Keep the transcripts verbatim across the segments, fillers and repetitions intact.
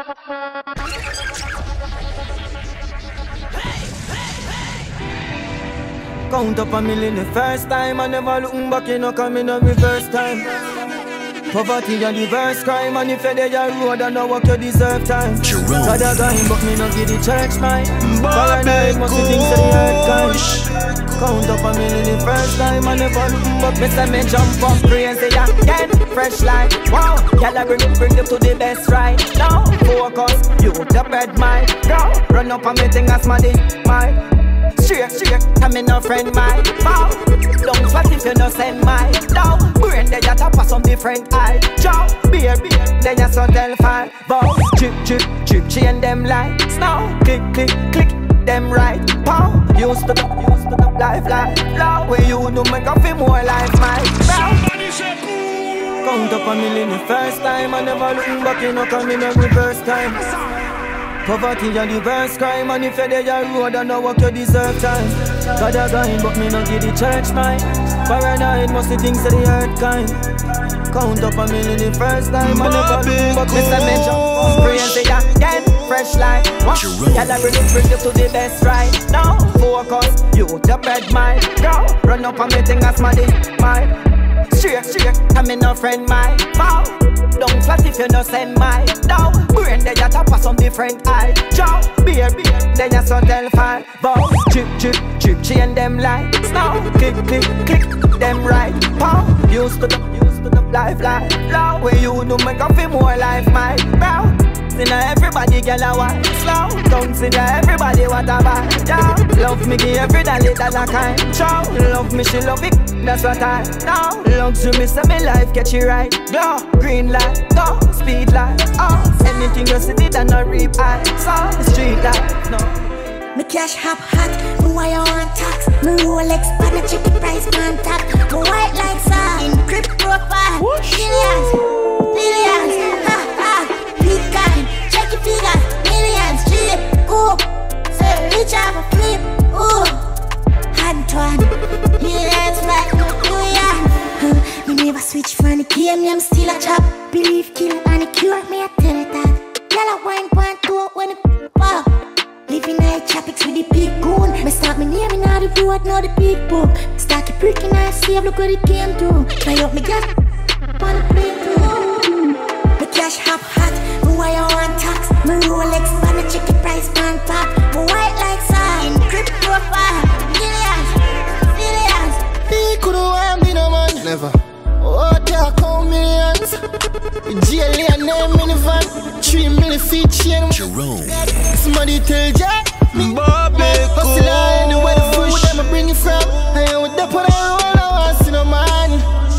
Count up a million the first time. I never looking back, you know, coming up the first time. Poverty and the worst crime. And if you're there road, I know what you deserve time. God a guy, but me no give the church mine. Paranoid must be things to the earth kind. Count up a million the first time. I never looking back. Me say me jump up crazy again. Fresh light, wow. Y'all bring it, bring it to the best right now. Focus, you the bread mine. Go, run up on me thing as my day, mine. Straight, straight, I'm in no friend, my bow. Don't sweat if you no send my down. Brain they ya tap some different eye. Joe, beer, beer, then ya so tell fine. Bow, chip, chip, chip, chain them lights now. Click, click, click, them right. Pow, used to the, used to the life, life, low. Where you do make a feel more life, my bow. Count up a million the first time. I never looking back, you know, coming up the first time. Poverty and the worst crime. And if you're there road, I know what you deserve time. God a guy, but me no give the church mine. Paranoid must be things to the earth kind. Count up a million the first time. I never look back, Mister Major. Crazy again, fresh light. Y'all bring it, bring it to the best right now. Focus, you the bread mind. Go, run up on me thing as my day, mine. Straight, straight, I'm in no friend, my bow. Don't flat if you no send my down. Brain they ya tap some different eye. Joe, beer, beer, then ya so tell fine. Bow, chip, chip, chip, chain them lights now. Click, click, click, them right. Pow, used to the, used to the life, life, low. Where you do make a feel more life, my bow. See now everybody girl a want slow. Don't see now everybody what a buy. Yeah, love me give every dollar that I kind. Show, love me she love it. That's what I know. Luxury say me life get you right. Glow, green light, go, speed light. Oh, anything you see it and not reap I saw the street light, no. Me cash hop hot, me wire on tax. Me Rolex, pan a check the price man tap. Me white lights on, encrypt profile. Millions, millions, ha ha. Bitcoin, check your figures. Millions, chip, ooh. Say rich have a flip, ooh. Antoine, millions like New York. Me never switch from the game, I'm still a chop. Believe, kill, and a cure, me I tell it that. Y'all a wine point two when it pop. Living night tropics with the big goon. Me start me name in all the road, now the big book. Start the brick and I save, look what it came to. Try up me gas, on the plate too. Me cash hop hot, me wire on tax. Me Rolex, pan a check the price man top. Me white lights on, encrypt profile. Millions, millions. He couldn't want me no man. Never. Oh, they count millions. G L A name in the van. Three million feet chain. Jerome. Somebody tell Jack. Bobby Hustle anywhere the food them I bring it from. I ain't with the put on roll, I want to see no man.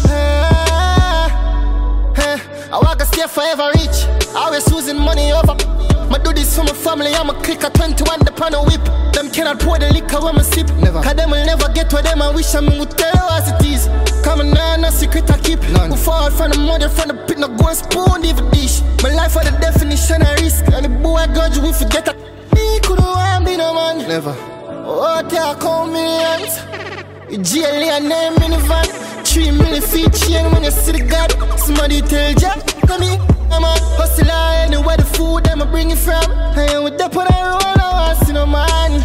Ah, ah. I walk a stay forever rich. Always losing money over. I do this for my family, I'm a click a twenty-one the pan a whip. Them cannot pour the liquor when I sip. Never. Cause them will never get what them I wish I me would tell you as it is. Come on now, no secret I keep. None. Who fall from the mother, from the pit, no go and spoon, even dish. My life for the definition of risk. And the boy I got you, we forget that. Me couldn't want me no man. Never. Oh, they count millions. G L A name in the van. Three million feet chain when you see the God. Somebody tell Jack, come here. I'm a hustler anywhere the food them I bring it from. I ain't with the put on roll, I want to see no man.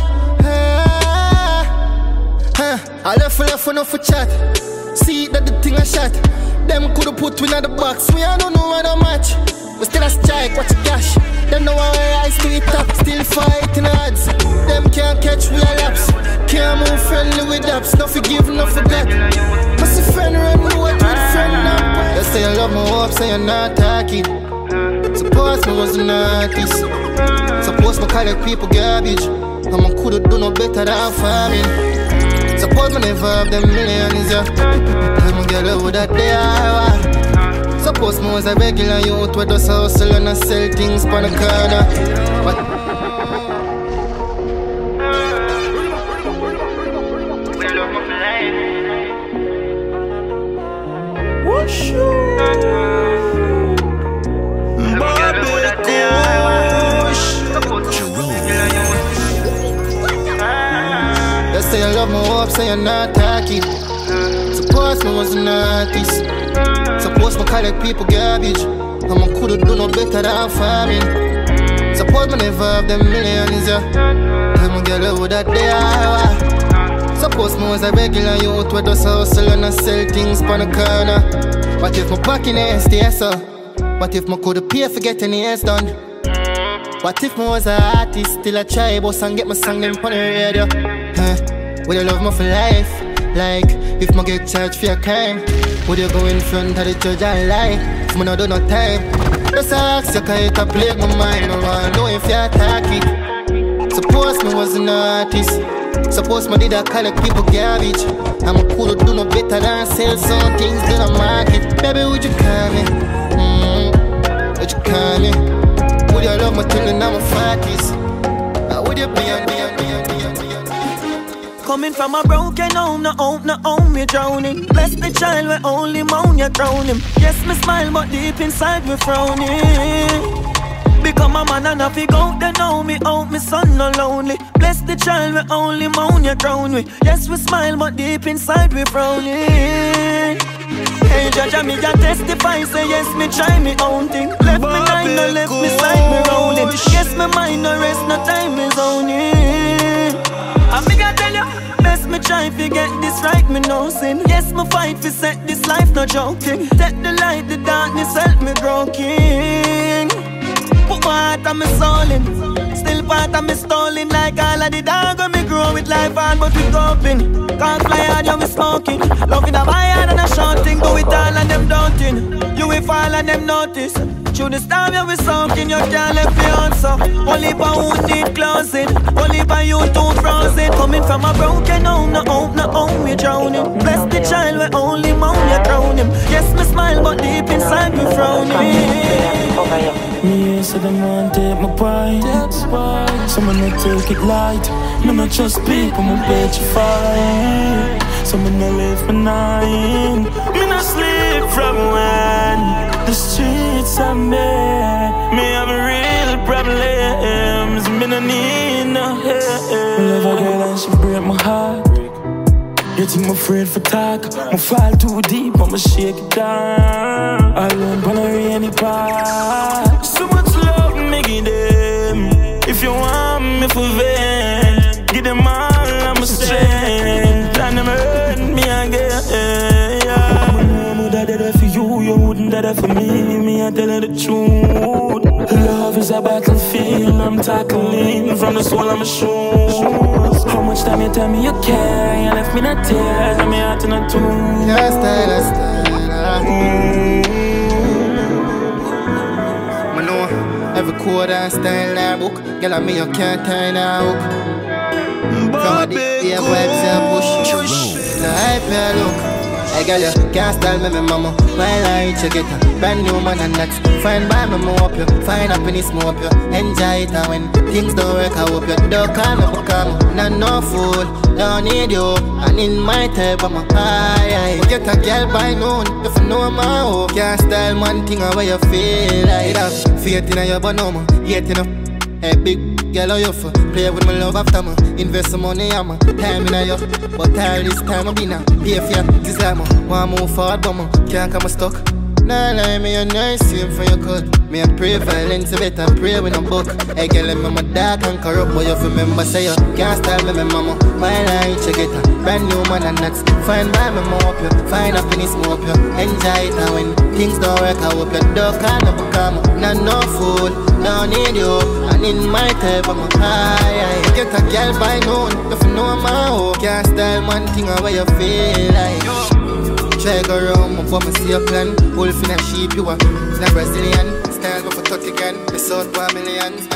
Ah, ah. I left for left for no for chat. See that the thing I shot. Them coulda put me in the box. We I don't know how to match. We still a strike, watch a cash. Them know how I rise to the top. Still fighting odds. Them can't catch we a laps. Can't move friendly with apps. No forgive, no forget. Must a friend run with what with friend now. They say you love me up, say you're not talking. Suppose me was an artist. Suppose me collect people garbage. And I coulda do no better than farming. Suppose me never have them millions, yeah. Tell me girl who that they are. Suppose me was a regular youth with us hustle and I sell things on the corner. But whoosh They say you love me up, say you're not talking. Suppose me was an artist. Suppose me collect people garbage. And I coulda do no better than farming. Suppose me never have them millions, yeah. Tell me girl who that they are. Suppose me was a regular youth with us hustle and I sell things on the corner. What if my pocket ain't stay so? What if me could pay for getting nails done? What if me was an artist, still a try boss and get my song them on the radio? Huh? Would you love me for life? Like, if me get charged for a crime, would you go in front of the judge and lie? If me not do no time, just ask you cause it a plague my mind. I wanna know if you attack it. Suppose me was an artist, suppose me did a collect people garbage, and me could do no better than sell some things in the market. Baby, would you call me? Mm-hmm. Would you call me? Would you love me till I'm a forties? Or would you be on me, on me, on me, on me, on me? Coming from a broken home, no home, no home, you're drowning. Bless the child, we only moan, you crown him. Yes, me smile, but deep inside we frowning. Become a man and I figure out they know me out, me son no lonely. Bless the child, we only moan, you crown we. Yes, we smile, but deep inside we frowning. Hey, judge, I me ya testify, say yes, me try me own thing. Left me nine, no left me side, me rolling. Yes, my mind no rest, no time is on it. I me ga tell you, best me try fi get this right, me no sin. Yes, me fight fi set this life, no joking. Take the light, the darkness, help me grow king. Put my heart on me soul in, still part of me stolen. Like all of the dog when me grow with life hard, but we coping. Can't fly hard, you me smoking. Loving a my heart and a shouting. Do it all and them daunting. You will fall and them notice. Through the storm you be soaking, you can't let me answer. Only by who need closing, only by you too frozen. Coming from a broken home, no home, no home, we drowning. Bless the child, we only moan, you crown him. Yes, me smile, but deep inside me frowning. Me say them want take my pride, someone not take it light. Me not trust people, me petrified. Someone not live for nine. Me not sleep from when the streets are me. Me have real problems. Me no need no help. I love a girl and she break my heart. You think I'm afraid for talk? I fall too deep, I'ma shake it down. Alone on a rainy part. So much love, me give them. If you want me for vent, give them all of my strength. And them hurt me again, yeah. I know that they're there for you, you wouldn't die there for me. Me, I tell you the truth. Love is a battlefield, I'm tackling from the soul of my shoes. How much time you tell me you care? You left me not tears, and me heart in a tune. Your style, your style. Mm-hmm. I know every chord and style in our book. Girl, I mean you can't tie in our hook. From a deep deep vibes and push. The hype you look. Hey girl, you can't style me, me mama. While I reach you get a brand new man and that's fine by me, me up you. Find happiness, me up you. Enjoy it and when things don't work, I hope you. Don't call me, become not no fool. Don't need you, and in my type, I'm a high. Get a girl by noon, if you know my hope. Can't style one thing how you feel like. Have faith in your bonoma, yet you know. Hey big girl, how you for? Play with my love after me. Invest some money on my time in you. But all this time I be now. Pay for you, this like me. Want move forward, but me can't come stuck. Nah, lie me, you're nice, same for your cut. Me a pray violence, you better pray with a book. Hey girl, let me my dark and corrupt, but you remember say you can't style me, me mama. My life, you get a brand new man and that's fine by me, more up you. Find happiness, more up you. Enjoy it and when things don't work, I hope you don't call me, become not no fool. Don't need you, and in my type I'm a high. Get a girl by noon, if you know my hope. Can't style one thing how you feel like. Try go around, but me see your plan. Wolf in a sheep, you are not Brazilian. Style go for thirty grand, the south one millions.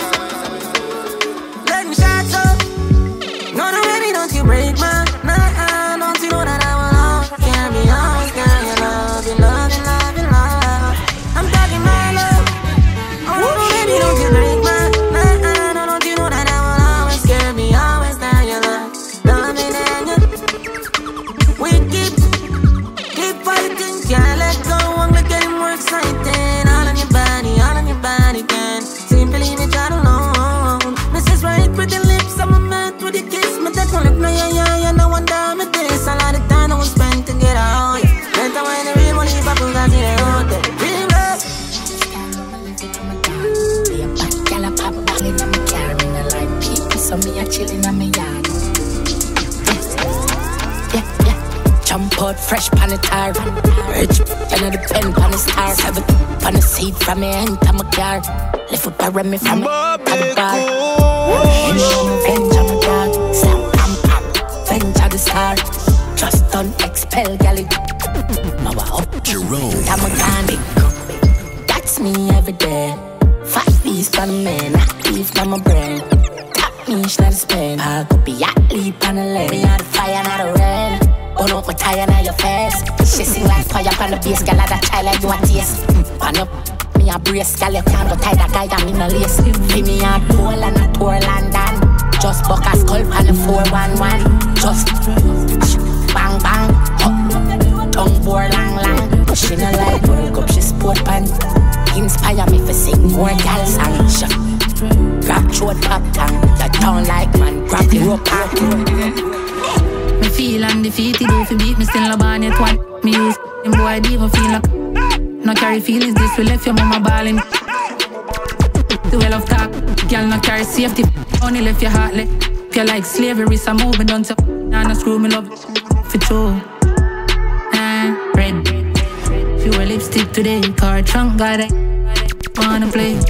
Let me shut up. No, no, baby, don't you break my nah, don't you know that I will love? Can't be honest, girl, you love, you love, you love, you love. I'm talking my love. Oh, no, baby, don't you break my nah, no, don't you know that I will always care, be always there, you love, love me, then you. We keep, keep fighting, can't let go, I'm getting more exciting. All on your body, all on your body, can simply me try to know. Missus Right with the lips, I'm a man with the kiss. Me take one look, no, yeah, yeah, yeah, no wonder me this. A lot of time I was spent to get out. Better when the real money, if I put that in the hood, real love. pot fresh pan the tar. Rich and I depend on the star. Seven on the seat from me enter my car. Left foot by me from me car. Revenge on my dog. Slam pam pam. Revenge on the star. Just done expel galley. Now I up Jerome. I'm a candy. That's me every day. Five piece on the man. Not beef on my brain. Me, she not a spin. I could be at leap on the lane. Me not a fire, not a rain. Burn up my tire, not your face. She sing like fire on the bass. Girl, like that child like you a taste. Pan up, me a brace. Girl, you can't go tie that guy I'm in a lace. Feel me a tour and a tour London. Just buck a skull on the four one one. Just bang bang. Tongue bore long long. She no like work up, she sport pan. Inspire me for sing more gal song. Grab throat pop tongue, that down like man, grab the rope out. Me feel undefeated, if you beat me still no born yet one. Me use them boy, I even feel like no carry feelings, this will left your mama balling. The well of talk, girl no carry safety, only left your heart left. If you like slavery, so move me down to and screw me love for true. Uh, red, pure lipstick today, car trunk, God I wanna play.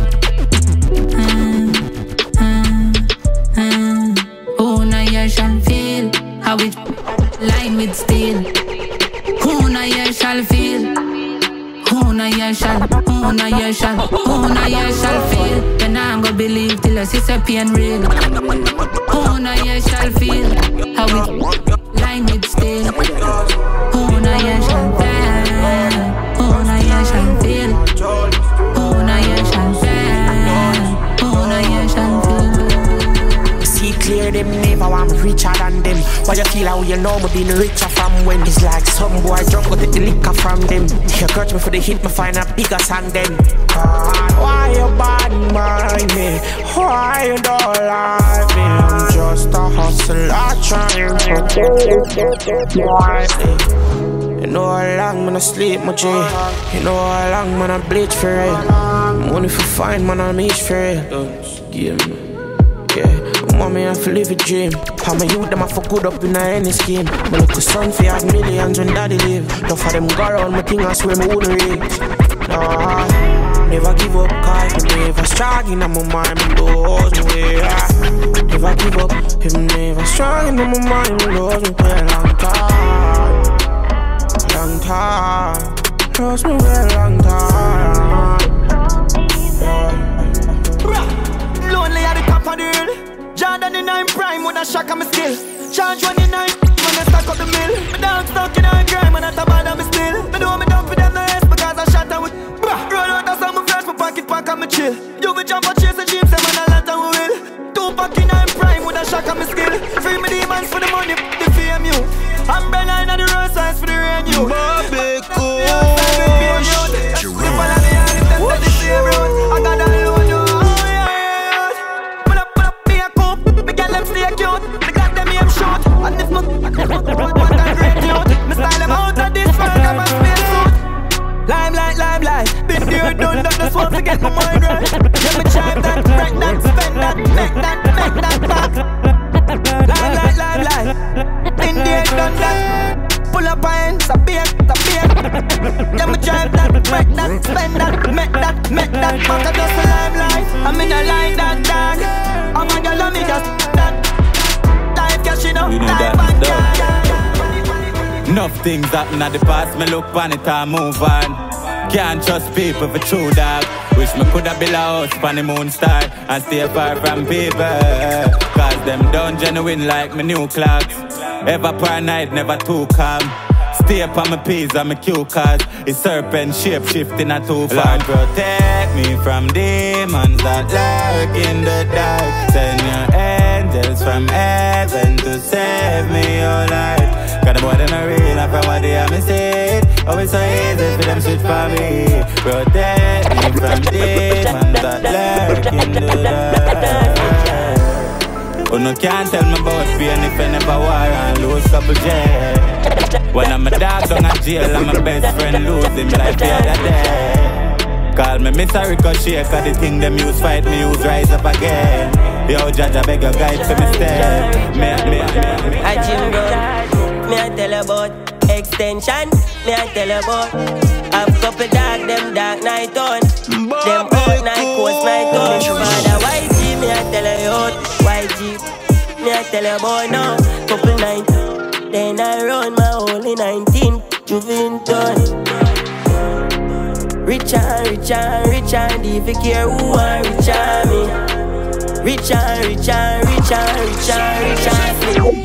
Shall feel how it line with steel. Who now you shall feel? Who now you shall? Who now you shall? Who now you shall feel? Then I'm gonna believe till I see a pain real. Who now you shall feel how it line with steel? Who now you shall feel? Who now you shall feel? Who now you shall feel? Who now you shall feel? Clear them never want me richer than them. Why you feel how you know me been richer from when? It's like some boy drunk, go take the liquor from them. You catch me for the hit, me find a bigger song then. God, why you bad mind me? Why you don't like me? I'm just a hustler trying. You know how long man I sleep, my G. You know how long man I bleach for real. Money for fine, man I meet for real. Don't give me. Yeah. Mommy, I feel live a dream. How my youth, them I for good up in any scheme. My little son, fi had millions when daddy live. Don't for them go around, my thing I swear me wouldn't reach. Nah, never give up, cause me never strong in my mind, me lose me way. Never give up, if me never strong in my mind, me lose me way a long time. Long time, lose me way a long time. Lonely at the top of the hill. Jordan in nine prime with a shock on me still. Charge one in nine, when I stack up the mill. My dog stuck in a grime and I top on me still. Me know me done for them the rest because I shot her with bruh. Roll out of some fresh, my pocket pack and me chill. You be jump and chase the jeep, say man a lot and we will. Two pack in nine prime with a shock on me still. Free me demons for the money, the fame you. Umbrella in the road signs for the rain you. Bobby Kush. Jerome. I got that load you. And if my what I great youth, me style them out of this world, I'm a space suit. Limelight, limelight, been there, done that, just want to get my mind right. Let me drive that, break that, spend that, make that, make that back. Limelight, limelight, been there, done that. Pull up hands, a beer, a beer. Let me drive that, break that, spend that, make that, make that back. I just a limelight, I'm in a line that dog. I'm a girl, me just that. You know, you know that enough things happen at the past, me look on it and move on. Can't trust people for true dog. Wish me coulda built a house on the moon star and stay far from people. Cause them done genuine like me new clocks. Ever paranoid, never too calm. Stay up on my peas and my cue cause it's serpent shape shifting at too far. Lord, protect me from demons that lurk in the dark. Send your angels from heaven to save me, oh Lord. Cause the boy them a real and from what they have me said. Oh, it's so easy for them switch for me. Protect me from demons that lurk in the dark. Oh, no can't tell me about pain if I never war and lose couple jail. When I'm a dog down a jail and my best friend lose him like the other day. Call me Mister Ricochet cause the thing them use fight me use rise up again. Yo, Judge, I beg your guide for me step. Me, me, me, me. I Jim Brown, me I tell you about extension, me I tell you about. Have couple dark, them dark night on. Them hot night, coast night on. Father Y G, me I tell you out. Y G, me I tell you about now. Couple night, then I run my only nineteen Juventus. Rich and rich and rich and if you care who are rich and me. Rich and rich and rich and rich and rich and me.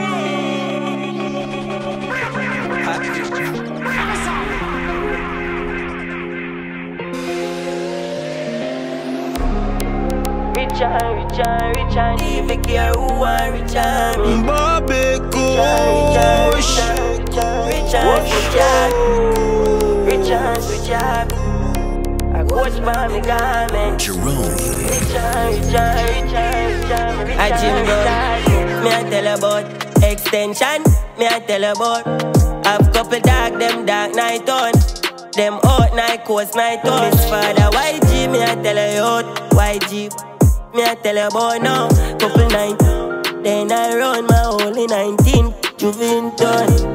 Rich and rich and rich and if you care who are rich and me. Bobby Kush. Rich and rich and rich and rich and I coach by me garment. Jerome. Rich and rich and rich and rich and rich and me I tell you about extension. Me I tell you about have couple dark, them dark night on. Them hot night, coast night on. Miss Father Y G, me I tell you out. Y G, me I tell you about now. Couple night, then I run my only nineteen Juventus.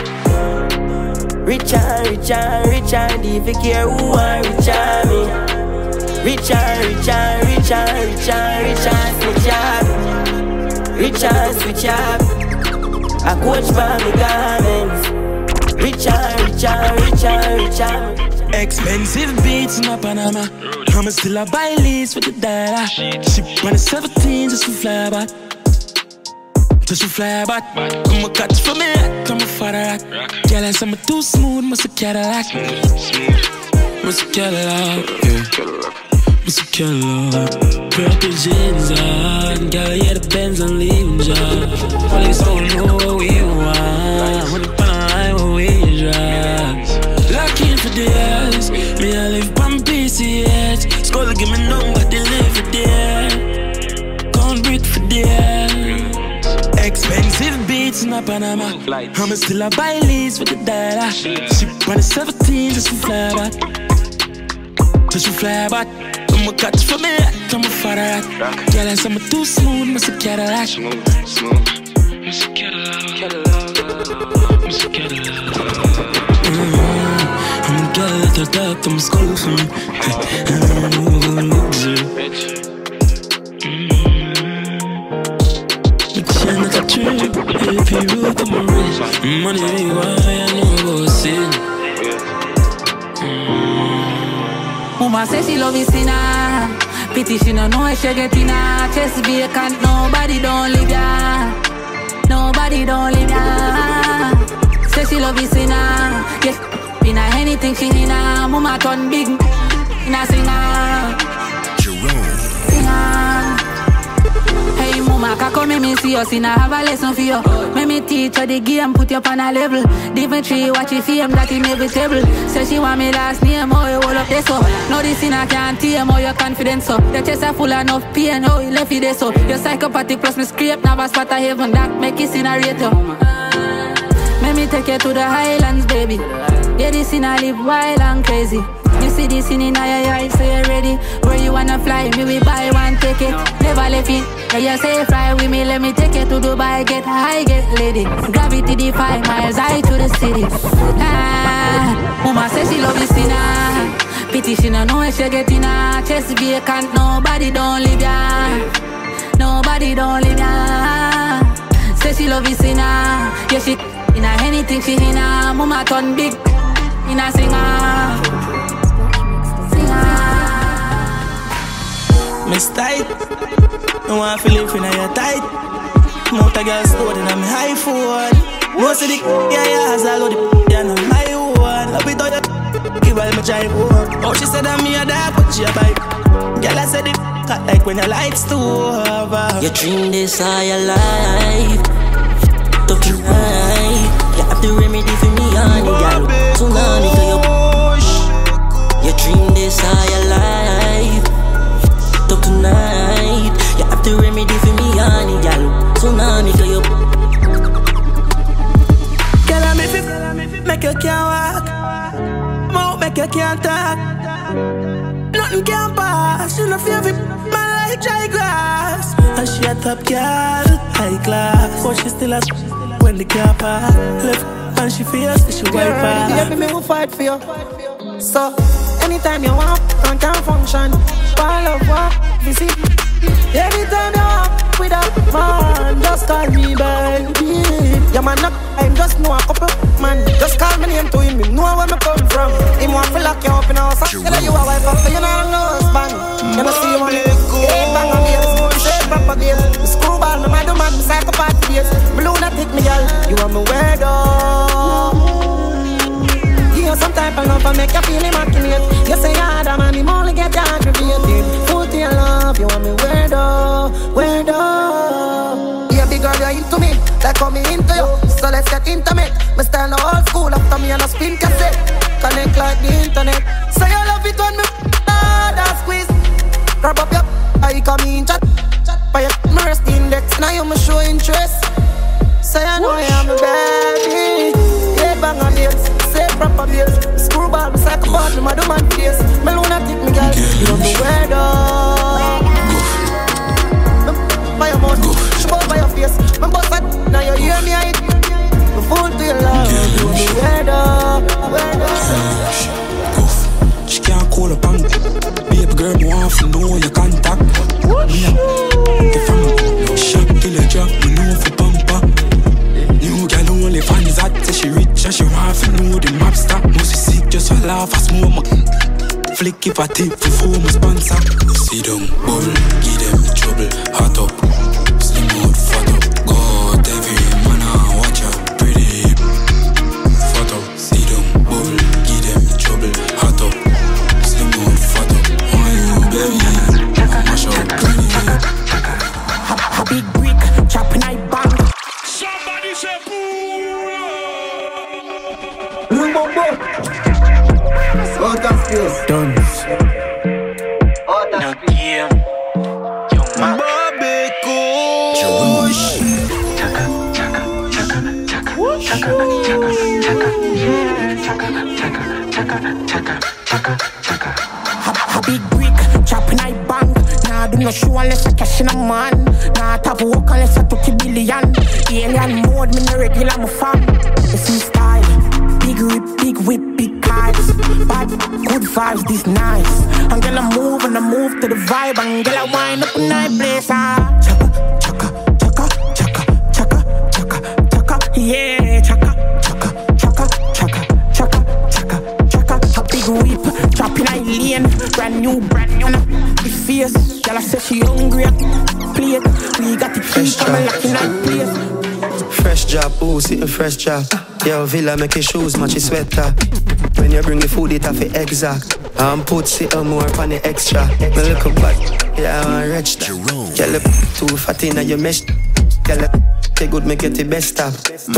Rich and rich and rich and if you care who are rich and me. Rich and rich and rich and rich and rich and switch up. Rich and switch up. I coach by me garments. Rich and rich and rich and rich and expensive beats in my Panama. I'ma still a buy leads with the dollar. Ship on the seventeen just to fly back. Just to fly back. I'ma catch for me, I'm a father. Girl, I say I'm too smooth, must a Cadillac. Must a Cadillac, yeah. Must a Cadillac. Purple jeans on. Girl, yeah, the Benz and leaving job. Police don't know what we want. When the pan what we drive. Locking for the years. Me, I live on P C H. Scholar give me number, they live for there. Can't breathe for there. Expensive beats in my Panama. I'ma still a buy leads with the dollar. Ship on the seventeen just to fly back. Just to fly back. I'ma catch for me, I'm a father. Girl, I say I'm too smooth, must a Cadillac. Smooth, smooth. Must a Cadillac. Must a Cadillac. I'm a girl at the top, I'm a school for me. I'm a loser. Not a trip, if you root to my wrist. Money, why I know about sin. Mama say she love me sinner. Pity she no know she get in her chest vacant. Nobody don't live ya. Nobody don't live ya. Say she love me sinner. Yes, in a anything she in her. Mama turn big in a singer. Jerome. Singer. Hey mama, come make me see us in a have a lesson for you. Make me teach her the game, put you up on a level. Different tree, watch it fame, that inevitable. Say she want me last name, oh you hold up this so. No this in a can't tame, oh your confidence so. The chest are full enough pain, oh you left it there so. You're psychopathic plus me scrape, never spot a heaven, that make it incinerate you. Make me take you to the highlands, baby. Yeah, this in a live wild and crazy. You see this in your eyes, so you're ready. Where you wanna fly, me we buy one ticket. Never left it, yeah you say fly with me. Let me take you to Dubai, get high, get lady. Gravity defy miles high to the city. Ah, mama say she love this sinner. Pity she no know she get in her chest vacant. Nobody don't live ya. Nobody don't live ya. Say she love this sinner. Yeah she in a anything she in her. Mama turn big in a singer. Miss tight, no one feel live in your tight. Mount a girl stored in a me high phone. Most of the yeah yeah has all of the yeah no my one. Love it all you give all my drive home. Oh she said that me a dog but she a bite. Girl I said it cut like when the lights too over. You dream this all your life. Tough tonight. You have the remedy for me honey girl. Tsunami to your. You dream this all your life. Tonight, you have to remedy for me, honey, girl. Tsunami to you. Girl, I'm if it make you can't walk, mouth make you can't talk. Nothing can pass. You know feel it, man like dry glass. And she a top girl, high class, but she still a when the car park. Left and she feels that she wipe off. Baby, me will fight for you. So, anytime you want, I can function. All of what, visit. Anytime you want, with a man, just call me baby. Yeah, man, not, I'm just know a couple, man. Just call me name to him, he know where me come from. Him want to lock you up in a house. Tell you a wife up, but you know no husband. You know see money, eight bang on babes, say proper babes. Screwball, me mad man, me psychopath babes. Me lunatic, me girl, you want me weirdo. Some type of love I make you feel immaculate. You say you're the man, him only get you aggravated. Put your love, you want me weirdo, weirdo. Yeah, big girl, you're into me, like how me into you. So let's get intimate. Me style no old school, after me and a spin cassette. Connect like the internet. So you love it when me hard and squeeze. Grab up your, I come in chat. By your rest index, now you me show interest. So you know I'm a baby. Yeah, bang on this. Say proper bills, screwball, me psychopath, me mad man face. Me lunatic, me girl, you don't know where though. By your mouth, show by your face. Me bust that, now you hear me, I hit. Me fall to your love, you don't know where though, where though. She can't call up on baby girl, me want to know your contact. Me a from shop till you drop, me know for pamper. New girl only fans that say she rich and she want to know the map stop. No she sick just for laugh as more. Flick if I tip for phone my sponsor. Sit down, bull, give them trouble, hot up, slim out, fat up. God every man I watch out, pretty fat up. Sit down, bull, give them trouble, hot up, slim out, fat up. Why you baby, mash up, pretty. A big brick, chopping I bang. Somebody say boo! Out of space. Done. Out of space. Bobby Kush. Chaka, chaka, chaka, chaka, chaka, chaka, chaka, chaka, chaka, chaka, chaka. A big brick, chopping I bang. Nah, do not show unless I cash in a man. Nah, tap work unless I took a billion. Alien mode, me no regular, my fam. It's in style. Big whip, big whip, big eyes. Bad, good vibes, this nice. And girl, I move and I move to the vibe. And girl, I wind up a night place. Ah, chaka, chaka, chaka, chaka, chaka, chaka, chaka. Yeah, chaka, chaka, chaka, chaka, chaka, chaka, chaka. A big whip, chopping I lane. Brand new, brand new. Big face, girl, I say she hungry. Plate, we got the key, come and lock in that place. Fresh job, oh, sitting fresh job. Yo, Villa make your shoes match your sweater. When you bring the food, it have it exact. I'm put sit on more on the extra. Me look up back, yeah, I'm rich. Girl, too fat in your mesh. Girl, take good, make it the best stop.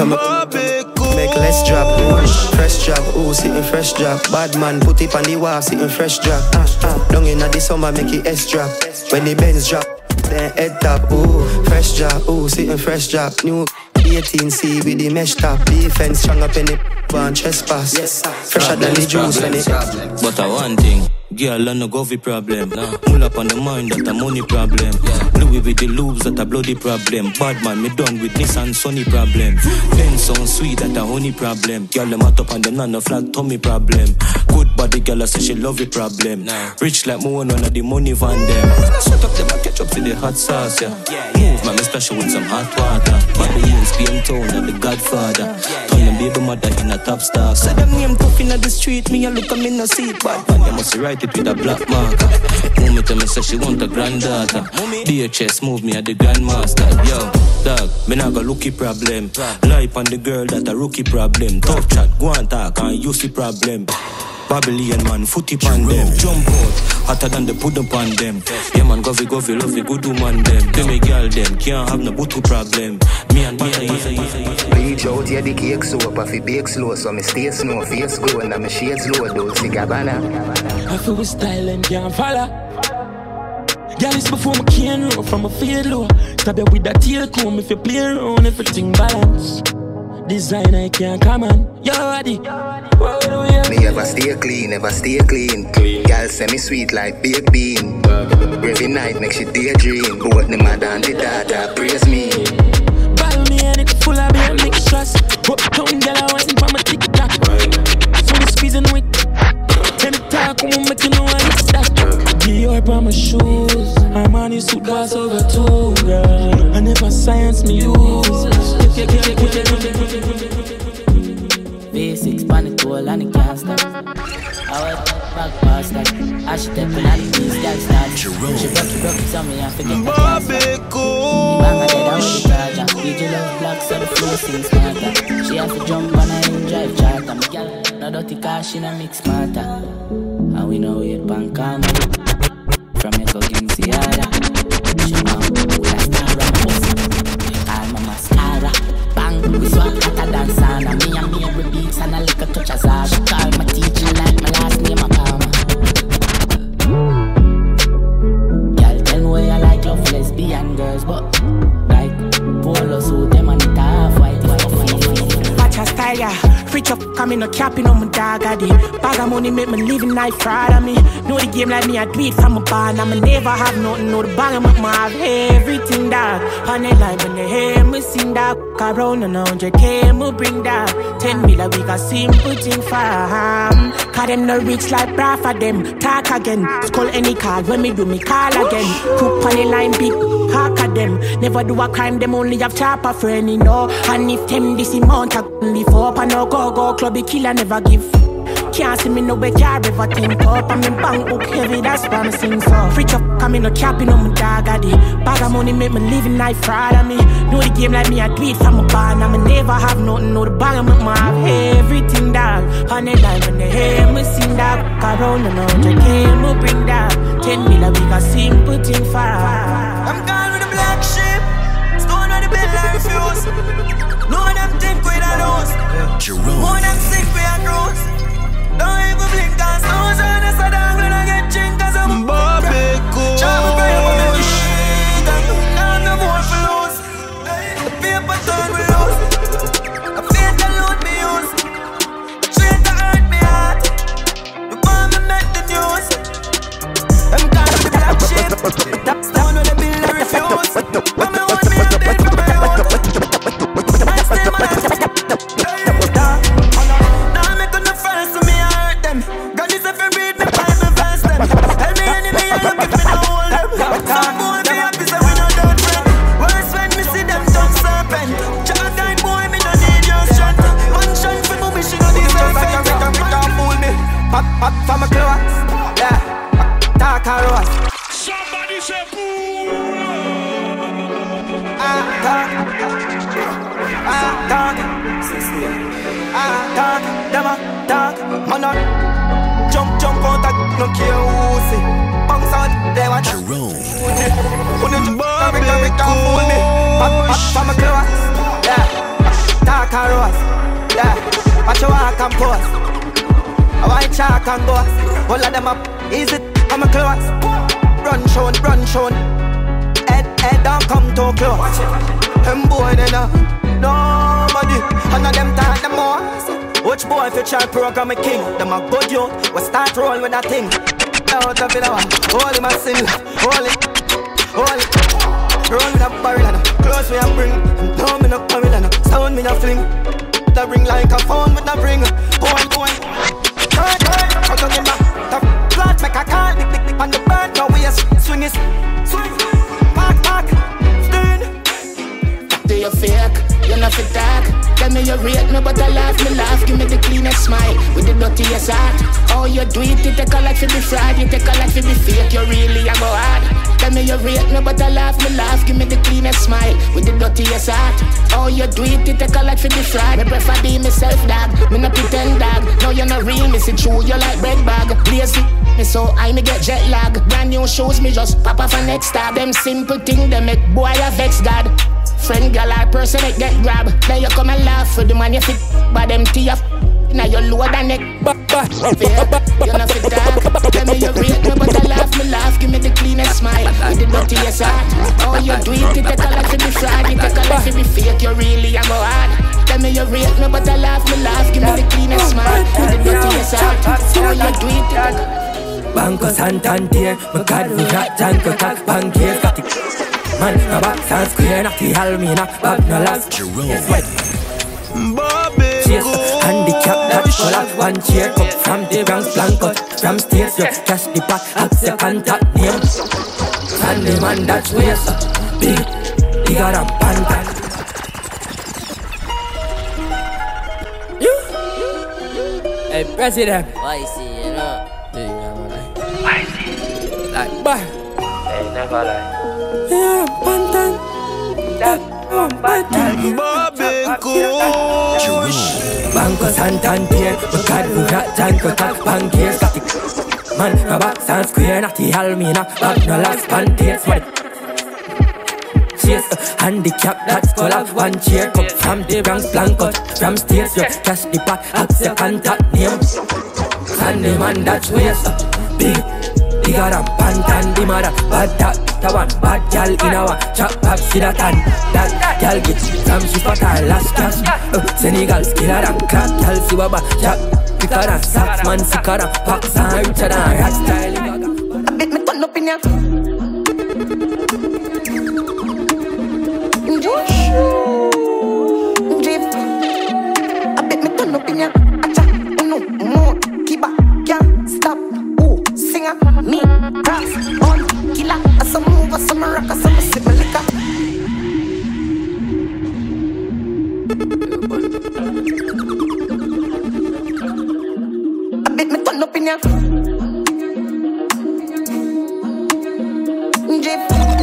Make less drop. Fresh job, oh, sitting fresh job. Bad man, put it on the wall, sitting fresh drop. Long in the summer, make it S drop. When the Benz drop, then head top, ooh, fresh job, ooh, sitting fresh job. New eighteen C with the mesh top. Defense strong up in the one trespass. Yes, fresher than the juice when it. But I one thing, girl, I no go fi problem. Pull up on the mind that a money problem. Louis with the loops that a bloody problem. Bad man, me done with Nissan Sunny problem. Pen sound sweet that a honey problem. Girl, them hot up on the nano flat tummy problem. Good body girl, I say she love it problem. Rich like me one of the money van them. Shut up them, I catch up to the hot sauce, yeah. Move man, me splash with some hot water. Bobby Hills, P M Town, and the Godfather. Turn them baby mother in a top star. Say them name tough in the street, me a look at me no seat. Bad man, you must write it with a black marker. Mommy tell me say she want a granddaughter. D H S move me at the grandmaster. Yo, dog, me not got looky problem. Life on the girl that a rookie problem. Tough chat, go and talk and you see problem. Babylon man, footy pan them. Jump out, hotter than the put up on them. Yeah man, govy govy, love it, good woman them. Them me girl them, can't have no booty problem. Me and me and reach out, yeah, the cake soap, I feel bake slow. So me stay snow, face go, and my shades low, Dolce Gabbana. I feel with style and can't follow. Girl, it's before my can roll from a fade low. Stab you with that tail comb if you play around, everything balance. Design I can't come on, you're ready. Me ever stay clean, ever stay clean. Girl say me sweet like baked bean. Every night make she daydream. Both the mother and the daughter praise me. Ball me and it full of beer mixtures. Uptown girl, I waiting for my TikTok. So we squeezing with. Tell me talk, come make you know I it's that. Dior by my shoes. I'm on this suit, boss over two, girl. I never science me use. V six pan it all and it can't stop. I went back past that. I should take one of these guys start. She broke it, broke it, on me and forget the class. The bang dead out with the charger. D J love black so the flow seems smarter. She have to jump on her in drive charter. My girl, no dirty car, she no mix smarter. And we know it bank on me. From your cooking Ciara. She know we a star of us. I'm a mascara. Bang, we swap hotter than sauna. Me and me every beats and a little touch of Zara. She call my teacher like my last name a Palmer. Girl, tell me where I like love lesbian girls, but like polo suit them and it half white. Watch her style, yeah. Rich up, coming no capping on my dog, addy. Bag of money make me living life fraud on me. Know the game like me, I do it from a barn. I'ma never have nothing, know the bag of my have everything, dog. On the line when they hear me sing, dog. Around a hundred K, me bring dog. Ten mil a week, a simple thing for him. Cause them no rich like bra for them. Talk again, call any call, when me do me call again. Cook on the line, big hack at them. Never do a crime, them only have chopper friend, you know. And if them this amount, I live up and no go. Go clubby killer never give. Can't see me no way car ever think up. I'm in bank book heavy, that's why I'm sing so. Free up, coming no capping on my dog addy. Bag of money make me living life fraud on me. Know the game like me, I do it from a barn. I'ma never have nothing, know the bag of my have everything, dog. On the line when they hear me sing, dog. Around and on the game, we bring dog. Ten mil a week, a simple thing for I'm gone with the black sheep. Stone on the bed like refuse. No of them think we the lose. More them sick we a cruise. Don't even blink cause no sign of a dog when I get drink cause I'm Bobby Cool. Chop a brain for me shit. Now no more for lose. The paper turn we lose. The faith that load me use. The train that hurt me heart. The bomb that make the news. I'm gone with the black sheep. That's down when the bill I refuse. When me want me a bit for my own. I stay my life. From a clothes, yeah, talk and roast. Somebody say boo. Ah, talk, ah, talk, ah, talk, them a talk, man on. Jump, jump out, no care who see. Bounce out, they watch. Jerome. When you Bobby Cool. Can't fool me. From a clothes, yeah, talk and roast, yeah. Watch your walk and pose. I want chalk and go. All of them up, easy, I'm a close. Run shown, run shown. Head, head, don't come too close. Them boy, they know nobody. None of them talk them more. Watch boy if you try program a king. Them a good you, we start roll with that thing. Out of it, hold him a sin. Hold it, hold it. Roll with a barrel and close me and bring. No, me no coming and sound me no fling. The ring like a phone with a ring. Boy, boy. Turn, turn, I'm talking about the blood make a call, dick, dick, dick on the bird, now we a swing is, swing, back, back, stern. Do you fake? You not fit talk. Tell me you rate me, but I laugh, me laugh. Give me the cleanest smile, with the dirtiest heart. Oh, you do it, you take a lot for be fraud. You take a lot for be fake, you really a go hard. Tell me you rate me, but I laugh, me laugh. Give me the cleanest smile, with the dirtiest heart. Oh, you do it, you take a lot for be fraud. Me prefer be myself, dog. Me no pretend, dog. No, you're not real, me see true. You like bread bag, lazy. Me so I me get jet lag. Brand new shoes, me just pop off a next star. Them simple thing, they make boy a vex God. Friend girl or person that get grab. Then you come and laugh for the man you fit. But them teeth now you lower than neck. You not fit talk. Tell me you rate me, but I laugh, me laugh. Give me the cleanest smile, with the dirtiest heart. Oh, you do it, you take a lot to be fraud. You take a lot to be fake, you really a go hard. Tell me you rate me, but I laugh, me laugh. Give me the cleanest smile, with the dirtiest heart. Oh, you do it, you take Banco Santander, my card we got tank attack pancake. Man, no box and square, not the Almina, back no last. Yes, wait. Chase, handicap that color. One chair cup from the Bronx Blanco. From stage, you cash the pot, ask your contact name. And the man that's waist up, big, bigger than Panther. You? Hey, President. Why see, you know? Why see? Like, boy. Hey, never lie. Yeah, Panther. That one Panther. Banco Santander, but God who got Janko Tat Bankier Static. Man, no box and square, not the Almina, back no last panties, man. Chase, handicap, that's color. One chair cup from the Bronx Blanco. From stage, you cash the pot, ask your contact name. And the man that's waist up, big, bigger than Pantan. The mother, bad that, the one, bad gal in our chop up, see that and that gal get from she for her last cash. uh, Senegal, skiller and crack, gal see wabba, chop. Thicker than socks, man, sicker than packs and richer than rat style. I bet me turn up in ya. Josh, Jeff. I bet me turn up in ya. Acha, no more, keep up, can't stop. Oh, singer, me, brass, on, killer. I some move, I some rock, I some sip my liquor. I bet me turn up in ya. Jeff,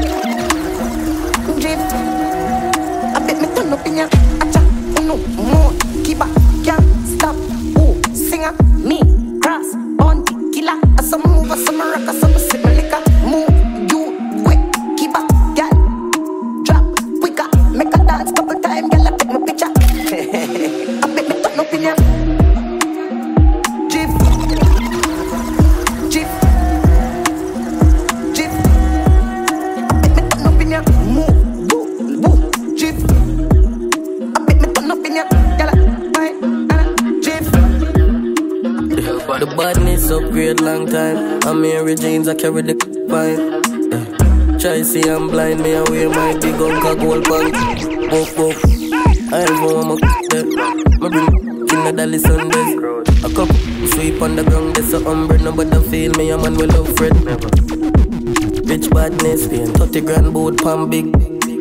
Jeff. I bet me turn up in ya. Acha, no more, keep up, can't stop. Oh, singer, me, grass, on, killer. I some move, I some rock, I some sip my liquor. Move, you, quick, keep up, girl. Drop, quicker, make a dance couple time, girl. I take my picture. I bet me turn up in ya. Jeff, Jeff, Jeff. I bet me turn up in ya. Move, woo, woo, Jeff. I bet me turn up in ya, girl. Bye, Jeff. The badness upgrade long time. I'm Mary James, I carry the pint. Yeah. Try see I'm blind, me I wear my big uncle gold punk. Woof woof. I ain't going to there. My bring in the Dali Sundays. A couple sweep on the ground, there's a umbre. Nobody feel me, a man will love Fred. Rich badness, paying thirty grand boat pan big.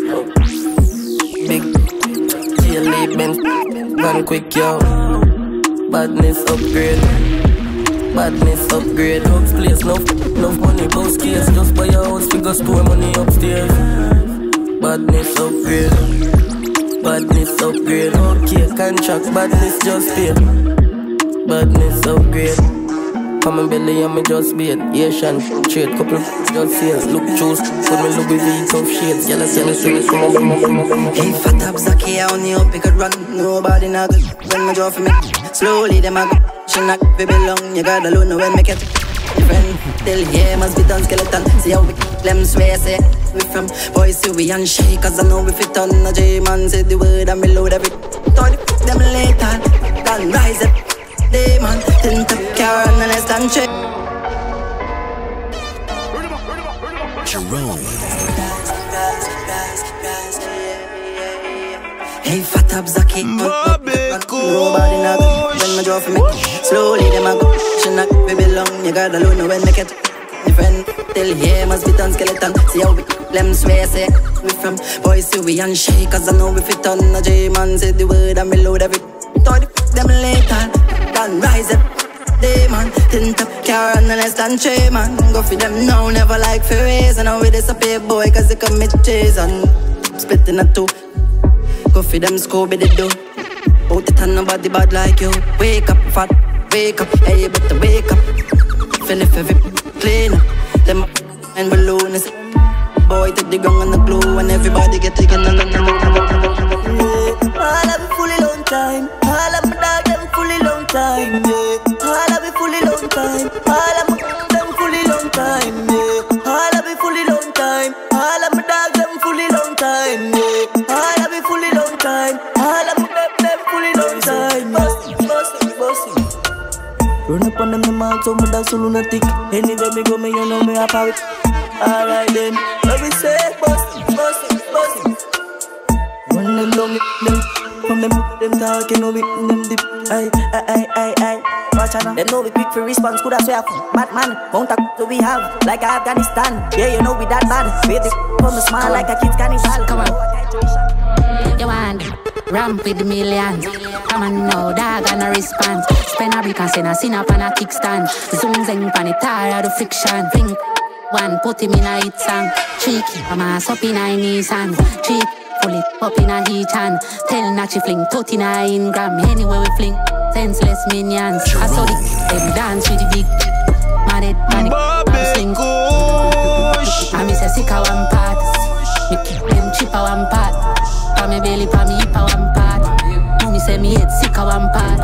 Big. Jail lead Benz, van quick yo. Badness upgrade. Badness upgrade. Hugs place, no, no money, boss case. Just buy a house, figure store money upstairs. Badness upgrade. Badness upgrade. Okay, contract, badness just pay. Badness upgrade. Come and belly and me just beat. Asian trade, couple just sales. Look choose, put me Louis V tough shades. Yellow send us to the Hey, fat up Zaki, I only hope you could run. Nobody not good when me draw for me. Slowly them a go. She not be belong. You gotta know when me get friend. Till here must be done skeleton. See how we them swear say we from boys see we and shake. Cause I know we fit on the J-man. Say the word and me load every. Thought them later. Then rise up. Demon, then top car and then I stand check. Jerome. Hey, fat up Zaki. Nobody not good when me draw for me. Slowly them a go. She not be belong. You gotta know when me get different. Till here must be done skeleton. See how we them swear say we from boys see we and shake. Cause I know we fit on the J-man. Say the word and me load every. Thought them later. Then rise up, demon. Then top car and then I stand tray, man. Go for them now, never like for raise. And now with this a pay boy, cause they commit chase and split in a two. Go for them Scooby the do. Out it and nobody bad like you. Wake up, fat, wake up, hey, you better wake up. Feel if every clean up. Them and balloon is boy to the ground and the glue. And everybody get taken and all of it fully long time. All of my dog them fully long time, yeah. All of it fully long time. All of my them fully long time, yeah. All of it fully long time. All of my dog them fully long time, yeah. All of it fully long time. All of my them fully long time. Bossy, bossy, bossy. Run up on them, them all so my dog so lunatic. Anywhere me go, me you know me a power. Alright then, let me say, bossy, bossy. Them talking, know we them dip. Aye, aye, aye, aye, aye. Watch out now. Them know we quick for response. Could I swear for Batman? Mount a do we have like Afghanistan. Yeah, you know we that bad. Wait this from the smile like a kid's carnival. Come on. You want ramp with the millions. Come on now, dog and a response. Spend a brick and send a sin up on a kickstand. Zoom zing pan it tired of friction. Think one, put him in a hit song. Cheeky, I'm ass up in a Nissan. Cheek, pull it up in a heat hand. Tell Nachi fling, tot in a ingram. Anywhere we fling, senseless minions. I saw the them dance with the big mad it, mad it, mad sling. I miss a sick a one part. Me keep them chip a one part. Pa me belly, pa me hip a one part. No me say me head sick a one part.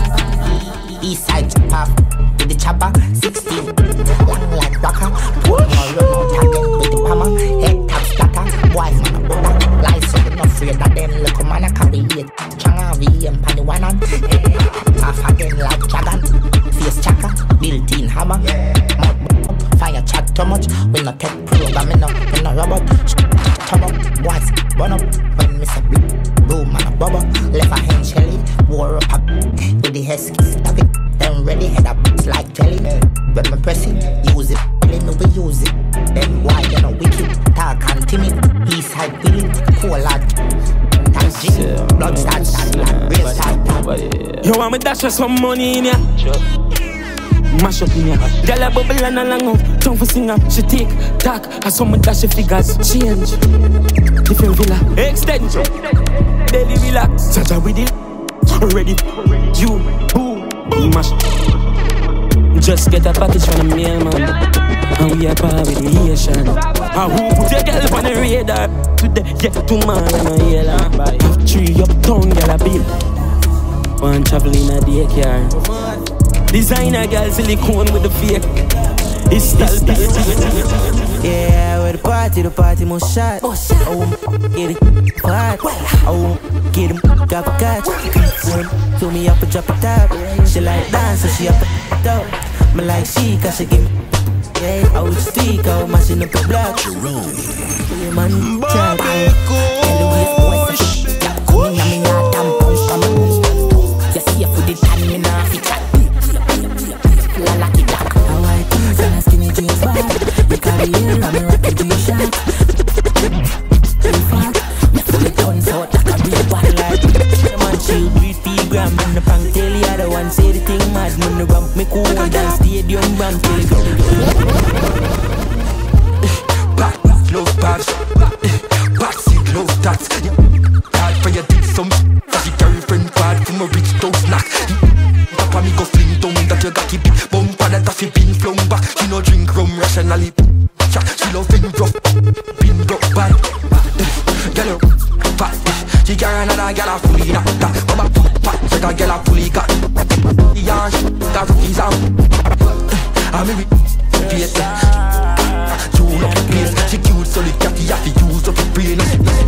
East side pop with the chopper, sixteen. Long like rocker, pull more run out again with the hammer. Head tap splatter, boys man a butter. Lies so we not afraid of them little man a carry weight. Changa V M pan the one on. Half again like dragon. Face chaka, built-in hammer. Mouth fire chat too much. We not take programming up, we not robot. Turn up, boys burn up. When me say boom man a bubble. Left a hand shelly, wore up a with the huskies. Then ready head up like jelly. When me press it, use it. Really me we use it. Then why you know wicked, talk and timid. East side feeling, cool lad. Thanks Jimmy, blood start start like real start. You want me dash her some money in ya? Mash up in ya. Girl a bubble and a long out. Tongue for singer, she take talk. I saw me dash her figures change. Different villa, extension. Daily relax, Jaja with it. Ready, you, boom, boom, mash. Just get a package from the mailman, and we are part with the Asian. And who put your girl on the radar? Today, yeah, tomorrow, no yellow. Have three uptown, girl a bill. One traveling a daycare. Designer girl silicone with the fake. It's still yeah, where the party, the party must shot. I won't get it hot. I won't get him, drop a catch. Fill me up and drop a top. She like dance, so she up a top. Me like she, cause she give me. Yeah, I would speak, I would mashing up a block. Jerome. Yeah, man, try you see if we did time, me nah fit chat. La lucky black. How I tease and a skinny jeans bag. You carry here, I'm a rocket G-shot. In fact, me fully turns out like a real bad lad. The man chill, breathe P-gram. And the punk tell the other one say the thing mad. When the ramp me cool and dance stadium ramp till it go. Back, love pads. Backseat love tats. Hard for your dick some. Cause you carry friend bad from a rich toast snack. Papa me go fling down that you got it big bumper that have been flung back. She no drink rum rationally. She love him rough, been broke bad. Get her fat. She carry another girl a fully that that. Mama fat, she got girl a fully got. The yarn got rookies out. I mean we beat her. Tune up the pace. She cute so the catty have to use up the brain.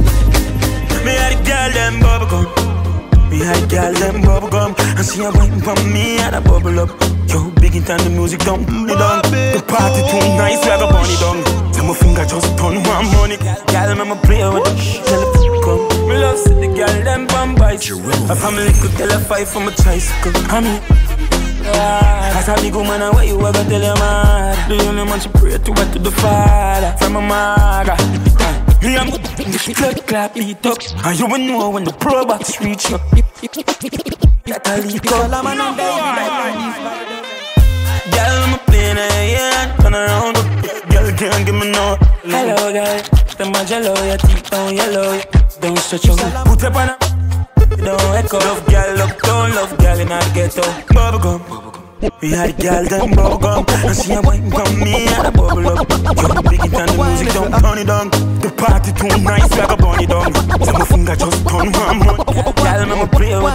Me had a girl them bubblegum. Me had a girl them bubblegum. And she a wine for me and a bubble up. Yo, big it and the music don't me down. The party too nice, we have a bunny down. Tell my finger just turn one money. Girl, me play with the tell the come. Me love see the girl them bum bicycle. A family could tell a fight from a tricycle. I mean, as a big woman, what you ever tell your mother? The only man she pray to her to the father. From my mother. Me am clap clap it up. And you will know when the pro box reach up. That I leak up. Girl, I'm playing a hand, turn around. Girl, can't give me no. Hello, girl. The my jello, your teeth down yellow. Don't stretch out. Put up on a. Don't echo. Love girl, love don't love girl in the ghetto. Bubblegum. We had a girl them bubblegum. And she a wine from me and a bubble up. Yo, big it and the music don't turn it down. The party too nice like a bunny down. So my finger just turn one more. Girl, me play with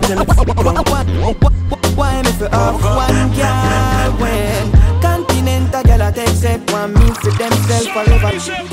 it. Why me for off one girl when Continental girl I take step one me for themself forever.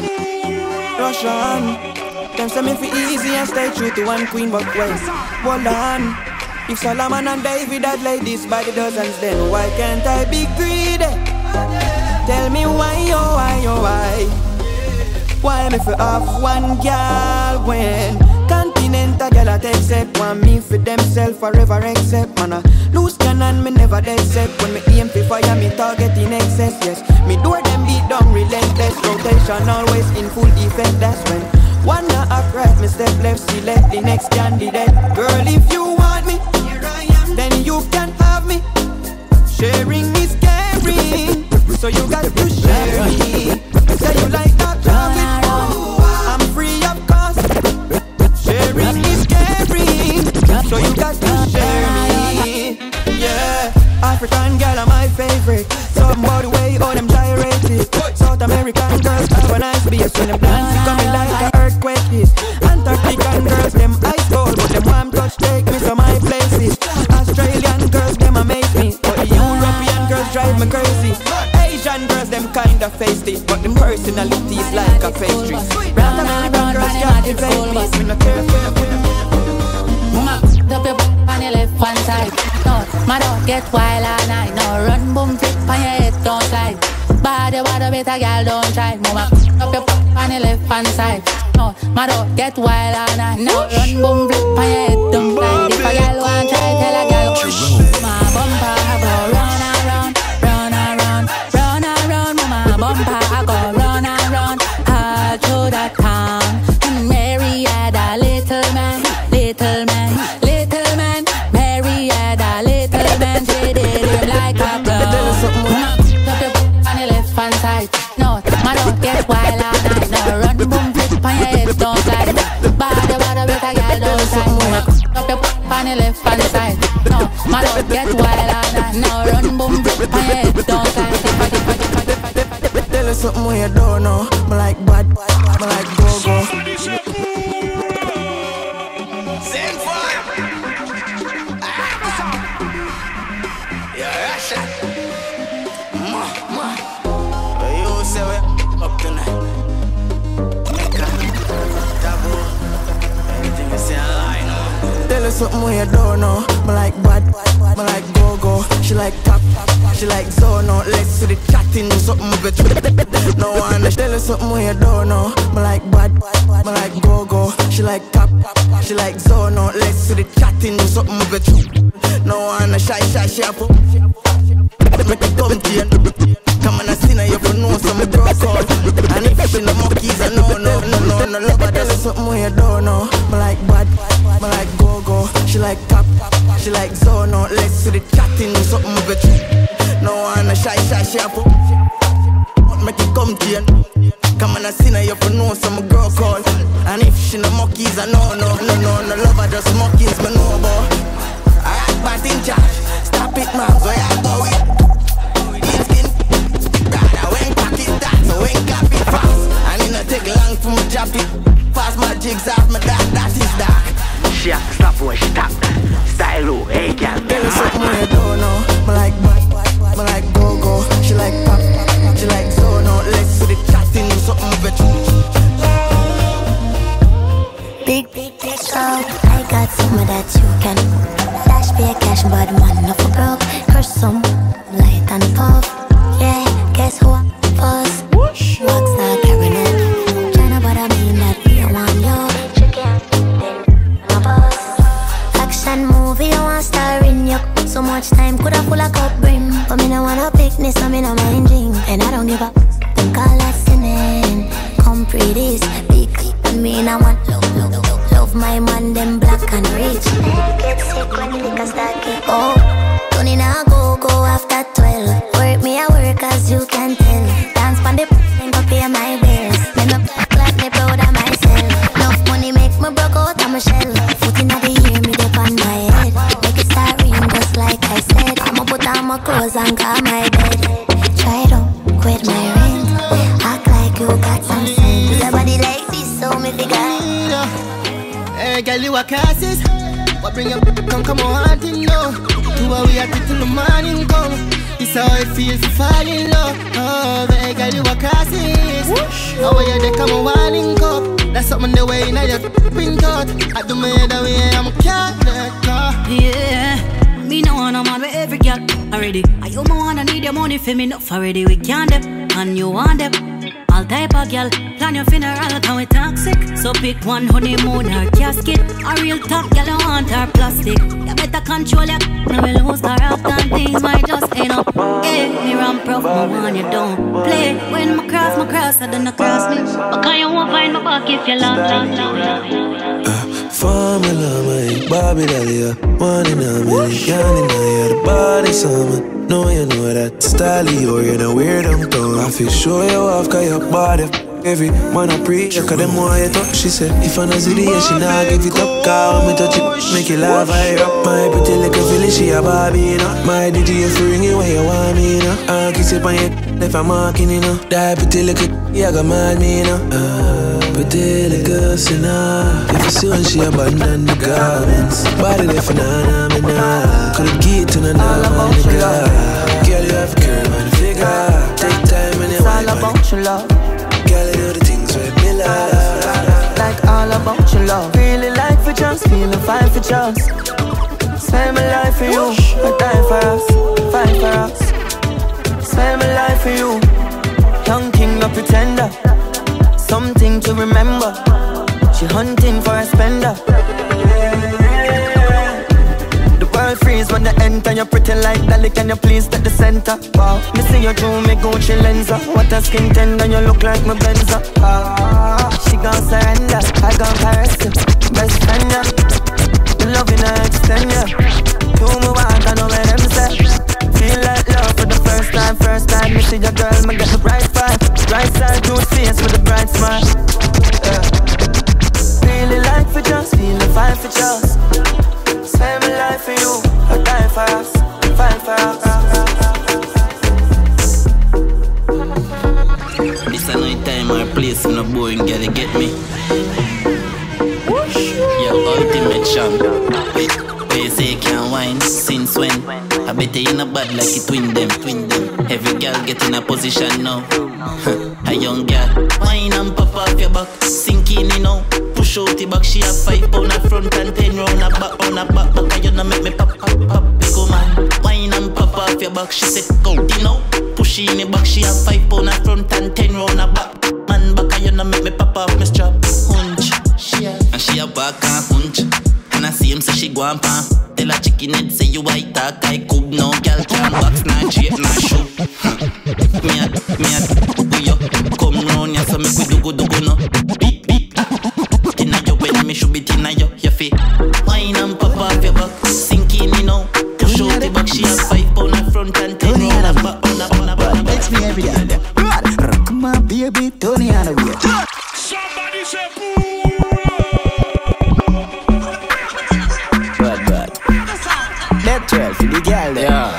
Rush on. Them say me for easy and stay true to one queen but wait. Hold on. If Solomon and David had ladies by the dozens, then why can't I be greedy? Tell me why, oh why, oh why? Why me for off one girl when Continental continent, a girl I take step. Want me for themself forever accept. Man, I lose cannon, me never accept. When me aim for fire, me target in excess. Yes, me do them beat down relentless. Rotation always in full effect. That's when one not upright, me step left, select the next candidate. Girl, if you want me, here I am, then you can have me. Sharing is caring, so you got to share me. Say you like that chocolate, I'm free of cost. Sharing is caring, so you got to share me. Yeah, African girl are my favorite. Somebody way all them gyrated. South American girls have a nice beat. When them dance, coming like an earthquake is. Antarctican girls, them ice cold, but them warm touch take me to my places. Australian girls, them amaze me, but the European girls drive me crazy. Asian girls, them kinda feisty, but them personality is like a pastry. Black American girls captivate me. We no care for Mama, up your on your left hand side. No, my dog get wild all night. No, run boom flip on your head, don't slide. Bad you want a better girl, don't try. Mama, up your on your left hand side. No, my dog get wild all night. No, run boom flip on your head, don't slide. If a girl want try, tell a girl. My bumper I go run around, run around, run around. My bumper I go run around, all through the town. And Mary had a little man, little man. Get wild all night. Now run boom flip on your head, don't slide. Bad you want a better girl, don't slide. Up your on the left hand side. No, my dog get wild all night. Now run boom flip on your head, don't slide. Tell us something when you don't know. Me like bad, me like go-go. Same fire. Yeah, Russia. Ma, ma. You say we up tonight. Mecca, taboo. Everything you say I lie now. Tell her something when you don't know. Me like bad, me like go-go. She like top, she like zone out. Let's see the chatting, do something with it. No one tell her something when you don't know. Me like bad, me like go-go. She like top, she like zone out. Let's see the chatting, do something with it. No one shy, shy, shy. Make it come to you. Come on, I see now you for know some broke out. And if you the monkeys, I know, no, no, no, no, love her. Tell her something when you don't know. Me like bad, me like go-go. She like top, she like zone out. Let's see the chatting, do something with it. No one shy, shy, shy. Make it come to you. Come on, I see now you for know some girl call. And if she the monkeys, I know, no, no, no, no, love her. Just monkeys, me know about. I act bad in charge. Stop it, man, so I go with. So ain't got it fast, and it not take long for me drop it. Pass my jigs off my dark, that is dark. She have to stop when she tap. Style low, hey girl. Tell her something when you don't know. Me like bad, me like go-go. She like pop, she like zone out. Let's see the chatting, do something with you. Big, big, big shout. I got some of that you can. Flash pay cash, but man, no for broke. Crush some, light and puff. Yeah, guess who I was? Rockstar carrying it. Tryna but I mean that we don't want you. She can't my boss. Action movie, you want star in you. So much time could have full of cup brim. But me no wanna picnic, so me no mind drink. And I don't give up. Them call us sinning. Come pretty this big. And me no want love, love, love, love my man, them black and rich. Get sick when the liquor start kick. Oh, don't need a go, go after twelve. Work me a work as you can tell. Dance pon the and go pay my bills. Me no like me proud of myself. Enough money make me broke out of my shell. Foot in the ear, me dip on my head. Make it start ring just like I said. I'ma put on my clothes and call my bed. Try don't quit my rent. Act like you got some sense. Your body like this, so me figure. Hey, girl, you a classes. What bring you come, come on, I didn't know. Two hours we at it till the morning come. This how I feel to fall in love. Oh, hey, girl, you a classes. How are you, they come on, warning cup. That's something the way now you're been taught. I do my head away, I'm a cat, yeah. Me no want a man with every girl already. I you my wanna need your money for me enough already. We can't them, and you want them. All type of girl, plan your funeral, can we toxic? So pick one honeymoon or casket. A real top girl, you want her plastic. You better control your no will lose her up and things might just end up. Hey, me ramp rough, my one you don't play. When my cross, my cross, I don't cross me. But can you won't find my back if you love, love, love, love. Formula, my Bobby Dahlia. One in a million, in a year, the body summer. No, you know that style, you're in a weird umtown. I feel show you off, cause your body. Every man I pray, cause them want you talk. She said, if I know see the she not give it up. Cause when me touch it, make it laugh, I up. My pretty little feeling, she a Barbie, you know. My D J is ringing where you want me, you know. I kiss it on your if I'm marking, you know. That pretty little, yeah, got mad me, you know. Uh, pretty little, you know. If you see when she abandon the garments. Body there for nana, me nah. Could've get to nana, man, the girl. Girl, you have curve and figure. Take time and you want all about your love. Girl, you do the things with me love. Like all about your love. Really like for just, feeling fine for just. Spend my life for you, I die for us, fight for us. Spend my life for you. Young king, no pretender. Something to remember. She hunting for a spender. The world freeze when they enter. You're pretty like Dolly, can you please take the center? Wow, me see you through me Gucci lenser. What a skin tender, you look like my Benza. Ah, she gon' surrender, I gon' caress you. Best friend, yeah. The love in her extend, yeah. You move on, I know where them say. Feel like love for the first time, first time. Me see your girl, me get the bright vibe. Right side, blue face with a bright smile. Yeah. Really like for just, feeling fine for just. Spend my life for you, I die for us, fight for us. This a night time or place in a boring girl, you get me? Yo, ultimate champ. They say you can't whine, since when? I bet you in a bad like it twin them, twin them. Every girl get in a position now. A young girl, whine and pop off your back, sinking in now. Push out the back, she have five pound up front and ten round her back, round her back. Back and you know make me pop, pop, pop. Pico man, whine and pop off your back. She said go, you know. Push in the back, she have five pound up front and ten round her back. Man, back and you know make me pop off my strap. Hunch, and she a back and hunch. And I see him say she go and pan. Tell her chicken head say you white talk, I cook no girl can't box, nah shape, nah shoe. Me a, me a, do yo. Come round ya so make we do go, do go no. Beep, beep. Tina yo when me should be tina yo, your feet. Wine and pop off your back, sinking in now. Push out the back, she have five pound up front and ten round her back, on her, on her, on her. Text me every day. Rock my baby, Tony on the way. Somebody say boo. That twelve for the girl there. Yeah.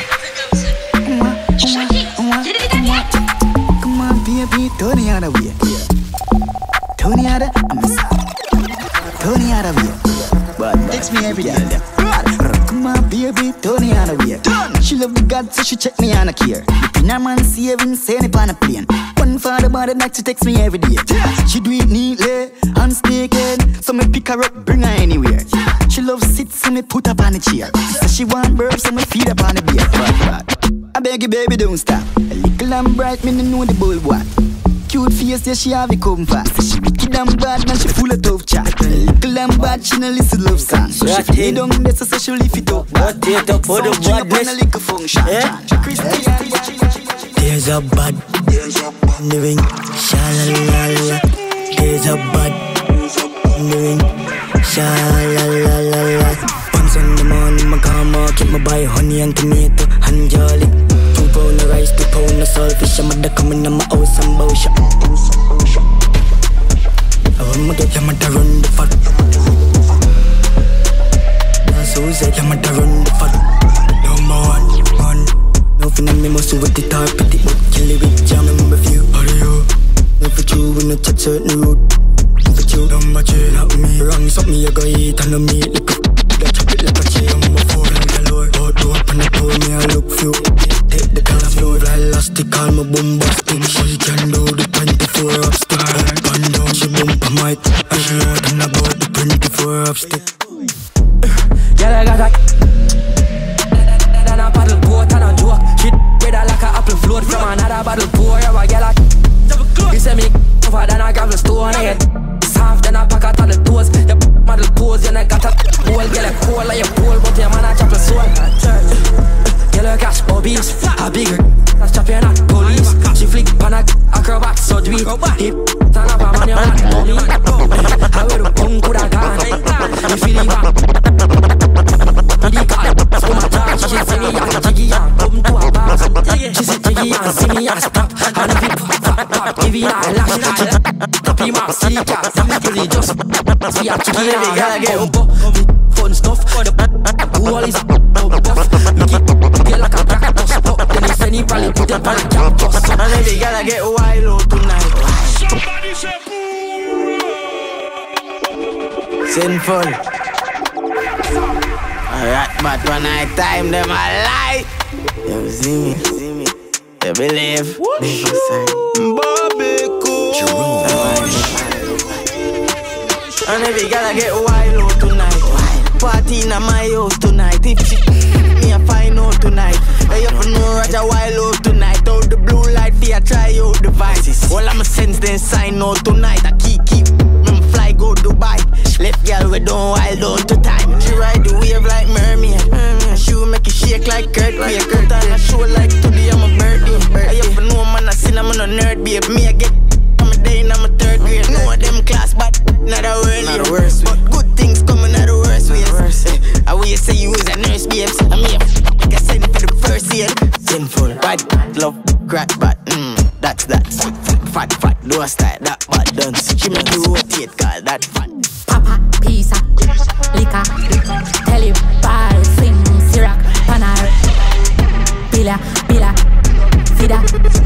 Come on, baby, Tony on the way. Tony on the, I'm sorry. Tony on the way. But text me every day. Come on, baby, Tony on the way. She love the God, so she check me on a care. In her man saving, send it on a plane. One for the body that she text me every day. She do it neatly, unsneaking. So me pick her up, bring her anywhere. She loves sit, so me put up on the chair. So she want burp, so me feed up on the beer. I beg you, baby, don't stop. A little and bright, me no know the bull what. Cute face, yeah, she have it come fast. She wicked and bad, man, she full of tough chat. A little and bad, she no listen love song. So she lay down there, so she lift it up. What it up for the badness? A little function. There's a bad in the ring, sha-la-la-la. There's a bad in the ring, sha-la-la-la-la. Once in the morning, my karma keep my buy honey and tomato and jolly. Two pound of rice, two pound of saltfish. I'm mother coming in my house and bow shop. I want me get your mother run the fat. That's who said your mother run the fat. Number one, one. Nothing on me must do with the tar pity, but kill it with jam number few. Hurry up, not for you, we no touch certain road. Not for you, number three, not me. Wrong, stop me, I go eat and no meat. Look up, that chop it like a chain. Number four, and galore. Out door, up on the door, me I look few. Take the car floor, fly elastic, call me bombastic. She can do the twenty-four up stick. Up and down, she bump a mic. And she heard and about the twenty-four up stick. Yeah, I got that. Then I paddle boat and a joke. She with her like a apple float from another bottle pour. Yeah, I get like. He said me over, then I grab the stone. It's half, then I pack pole like a pole, but your man a chop your soul. Yellow cash, obese, a bigger. That's chopping at police. She flick pan a acrobat, so do it. Hip, turn up a man, you're not only. I wear the punk with a gun. You feel it back. The car, so my charge. She see me and jiggy and come to a bar. She see jiggy and see me and stop. And if it pop, pop, give it a lash. Top him up, see the cat. Really just see a jiggy and come fun stuff. Who all is buff? Make it get like a crack bust. Then if any probably put it on a campus. And every girl get wild out tonight. Somebody say Sinful. Alright, but when I time them a lie. You see me, see me. You believe? Bobby cool. And every girl get wild out tonight. Party in my house tonight. If she me a find out tonight. I have to know Roger wild out tonight. Out the blue light, I try out devices. All I'ma sense then sign out tonight. I keep keep me fly go Dubai. Left girl we don't wild out to time. She ride the wave like mermaid. Mm, she will make it shake like Kurt. Like Kurt and I show like today I'm a birdie. I have to know man I sin I'm a nerd babe. Me I get I'm a day and I'm a third grade. No of them class but not a word. Not the worst way. But good things coming out the worst ways. I will say you is a nurse babes. I'm here like I said for the first year. Sinful, bad, love, crack, bad. Mm, that's that. Fat, fat, do a style that bad done. She make you rotate, call that fat. Papa, pizza, liquor, tell you, ball, sing, syrup, panar, pila, pila, fida.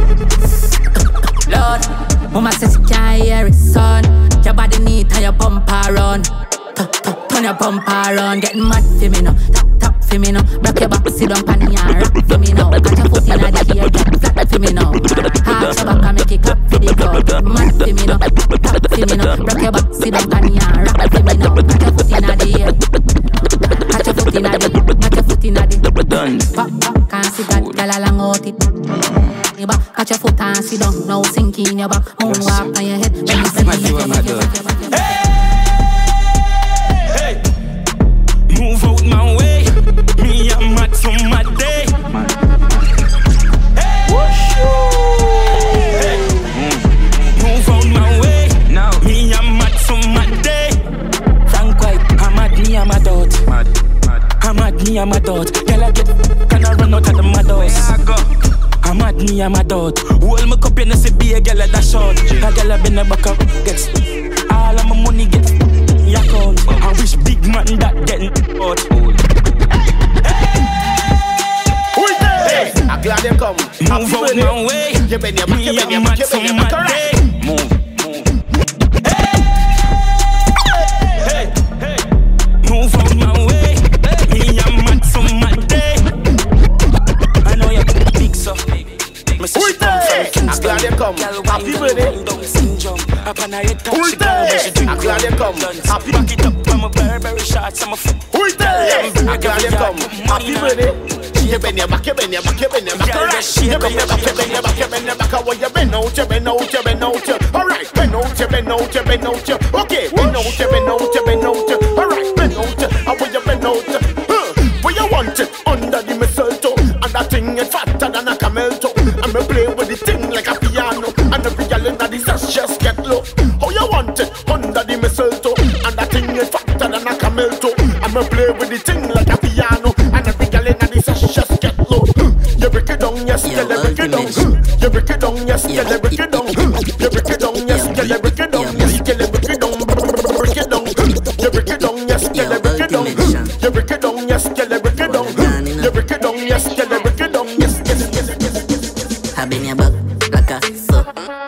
Lord, mama says you can't hear it, son. Your body need to your bumper run. Turn your bumper run, getting mad for me now. Tap, tap for me now. Break your back, sit down, pan and rock for me now. Got your foot in the air, get flat for me now. Half your back and make it clap for the crowd. Get mad for me now. Tap for me now. Break your back, sit down, pan and rock for me now. Got your foot in the air. Got your foot in the air. Got your foot in the air. Pop, pop, can't see that girl along out it. Got your foot and sit down, now sink in your back. Moonwalk on your head. When you see me, hey! Move out my way, me I'm mad from my day. Hey, hey. Move out my way, now me I'm mad from my day. Frank White, I'm mad, me I'm a dot. Mad, mad. I'm mad, me I'm a dot. Girl I get, can I run out of the mad house? I'm mad, me I'm a dot. Hold my cup in the C B, a girl at that short. A girl I been a back up, gets all of my money get. Account. I wish big man that getting out. Hey, I'm glad they come. Move out my way. You been your back, you been your back, you been your back. Alright. Move, move. Hey, hey, hey. Move out my way. Me I'm mad from my day. I know you're big so. I'm glad they come. Happy birthday. Up on her head, who's there? I'm glad they come. Happy back it up, I'm a very, very short. I'm a foot. Who's there? I'm glad they come. Happy birthday. You been your back, you been your back, you been your back. Alright. You been your back, you been your back, you been your back. How you been out, you been out, you been out. Alright. Been out, you been out, you been out. Okay. Been out, you been out, you been out. Alright. Been out. How you been out? Where you want it? Under the mistletoe. And that thing is fatter than a camel toe. And me play with the thing like a piano. And the real in the sash just get low. How you want it? Under the mistletoe. And that thing is fatter than a camel toe. And me play with the thing like a piano. And the real in the sash just get low. You break it down, yes, you break it down. You break it down, yes, you break it down. You break it down, yes, you break it down. Yes, you break it down, break it down. You break it down, yes, you break it down. You break it down, yes, you break it down. You break it down, yes, you break it down. Yes, yes, yes, yes. I've been your back like a so.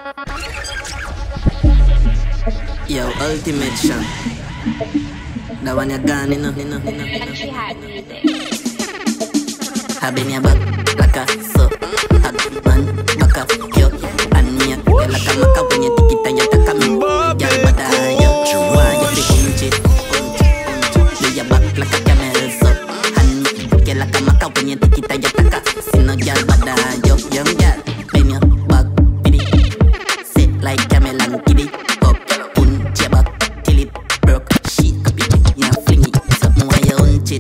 Yo, ultimate shot. That one you're gone, you know, you know, you know, you know. I've been your back like a so. Hot man, back up, yo. And me, you're like a maca when you take it and you take a me. Girl, but I, yo, why you be unchi, unchi. Do your back like a camel, so. And me, you're like a maca when you take it and you take a. See no girl, but I, yo, young girl. Bend your back, pity. Sit like camel and kiddy. Up, punch your back till it broke. Shake up your chick, yeah, fling it. Something why you unchi.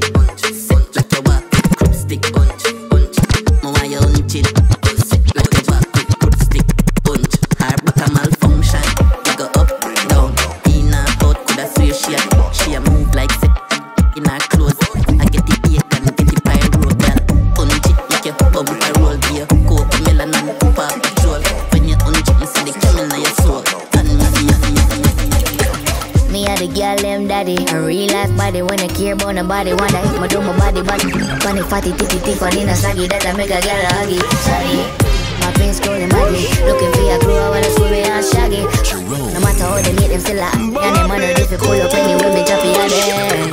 me a the girl them daddy. A real life body when I care about nobody. Wonder if my do my body body. Funny fatty titty titty funny na saggy that I make a girl a huggy. Sorry, my pants scrolling madly. Looking for your crew I wanna swear me and shaggy. No matter how they meet them still a and them on a if you pull up anyway me choppy a there.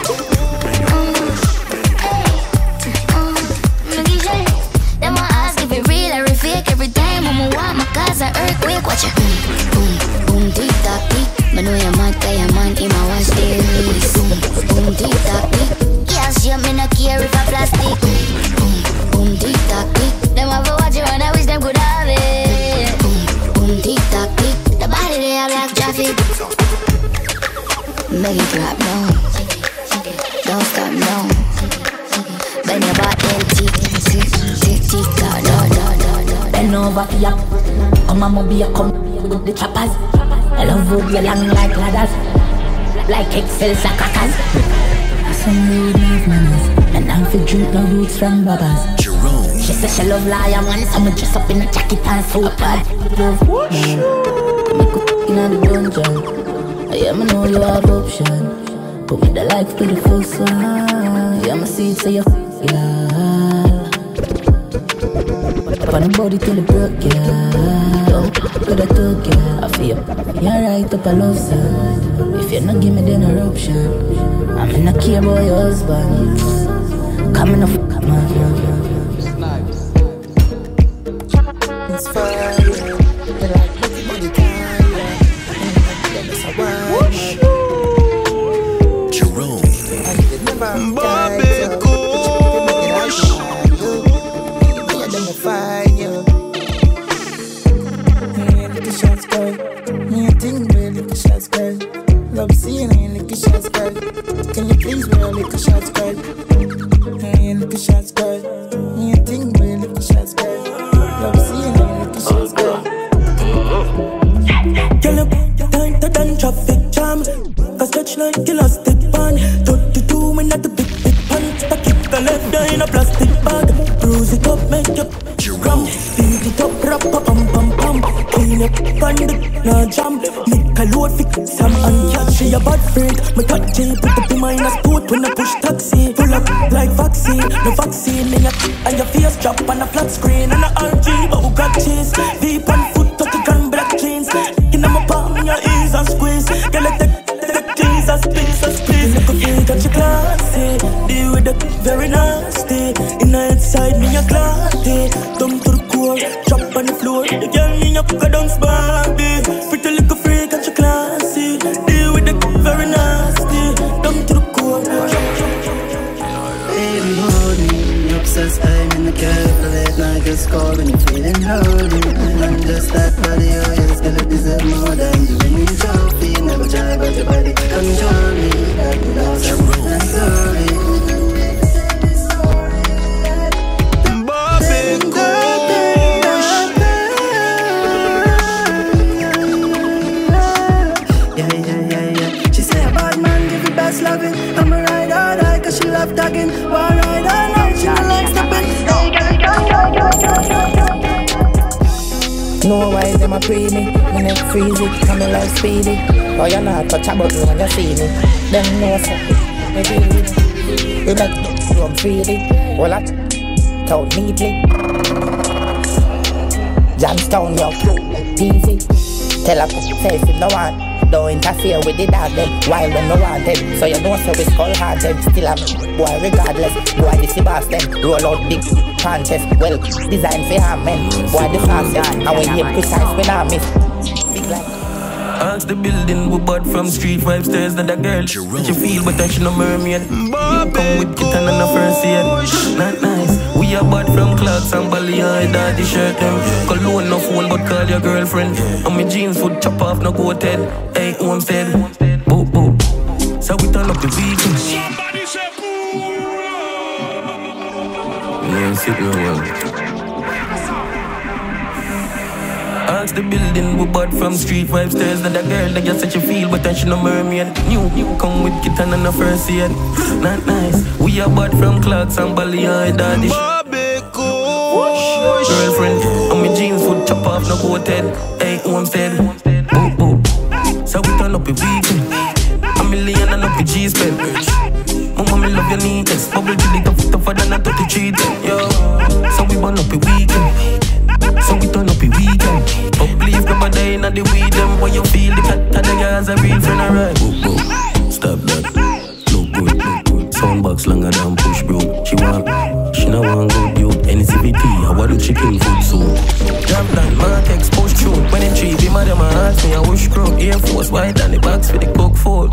Them a ask if it real or if fake. Every time I'ma want my cause an earthquake. Watch it. Boom, boom, tick tock tick. I know you're mad, cause your man in my watch this. Boom, boom, tick tock tick. Yes, you me not care if I plastic. Boom, boom, tick tock tick. Them have a watch it and I wish them could have it. Boom, boom, tick tock tick. The body they have like traffic. Make it drop now. Don't stop now. Bend your body and tick, tick, tick, tick, no, no, no, no. Bend over for ya. Come on, be a come with the choppers. I love wood, you long like ladders. Like Excel crackers. Some rude love manners. And I'm for drink no roots from robbers. Jerome. She says she love lion man. Someone dress up in a jacket and so bad. Love whoosh. Me cook in the dungeon. I am know you have option. Put me the life to the full sun. Yeah, my seed say you yeah. Put the body till it broke, yeah. Don't put a talk, yeah. I feel you're right up a love side. If you not give me then a option, I'm in a care about your husband. Coming up, come on, it's nice. It's fire. You like it, body kind. It's a wild Jerome. Bobby Kush. Yeah, them fine, yo. Yeah, look at shots, girl. Yeah, think me, look at shots, girl. Love seeing you, look at shots, girl. Can you please wear look at shots, girl? Yeah, look at shots, girl. Yeah, think me, look at shots, girl. Love seeing you, look at shots, girl. Girl, you time to dance traffic jam. Cause touch like you lost it pan. thirty-two when at the big big pan. I keep the left eye in a plastic bag. Bruise it up, make you gram. Beat it up, rap, pam pam pam. Clean up, bandit, no jam. Make a load, fix some and catch. She a bad freak. Me cut J, put the B minus boot when I push taxi. Pull up like vaccine, no vaccine. Me a and your face drop on a flat screen. And a R G, but who got cheese? Deep on foot, thirty grand black jeans. In my palm, your ears and squeeze. Girl, let the Jesus, Jesus, please. Look at you, got your classy. Deal with it very nasty. In the inside, me a classy. Down to the core, drop on the floor. The girl me up, go down Barbie. Pretty little freak, got your classy. Deal with it very nasty. Down to the core. Baby, hold me. Obsessed time in the car. Late night, just call when you're feeling lonely. And I'm just that body, oh yes, girl, it deserve more than you. When you trophy, never try, but your body control me. Like you know something, I'm sorry. Bobby Kush. Yeah, yeah, yeah, yeah. She say a bad man give you best loving. I'm a ride all night cause she love tagging. One ride all night, she don't like stepping. No why them a pre me, me neck freezy, and me life speedy. Oh you not touch a button when you see me. Them know so, me feel it. We make you I'm freely. Well I count neatly. Jamstown yo, easy. Tell a say if you no want, don't interfere with the dog them. While when no want them, so you know so we skull hard them. Still a boy regardless, boy this the boss them. Roll out big punches, well designed for harm men. Boy the fastest, and when you precise when I miss. Big like ask the building, we bought from street five stairs. That a girl, she feel but she no mermaid. Come with kitten and a first aid. Not nice. We are bought from clocks and Bali high daddy shirt them. Cologne no phone but call your girlfriend. And my jeans would chop off no goat head. Hey, homestead. Boop boop. So we turn up the vehicle. Somebody say boo. Yeah, sit real well. Ask the building, we bought from street five stairs. That a girl that you said she feel, but then she no mermaid. New, new, come with kitten and a first aid. Not nice. We are bought from clocks and Bali high daddy. Bobby Kush. Girlfriend, and my jeans would chop off no coat head. Hey, homestead. Boop, boop. So we turn up a weekend. love your neatness. Bubble till it tough, tougher than a thirty-three ten, yo. So we burn up a weekend. So we turn up a weekend. But please never die in the weed them. When you feel the cat, cat the girls a real friend, alright. Boop, boop, stop that. Look good, look good. Soundbox longer than push bro. She want, she no want good youth. N C V T, I want the chicken food soon. Jump down, Mark X, push through. When it cheap, be mad at my heart, me I wish crow. Air Force white and the box for the coke four.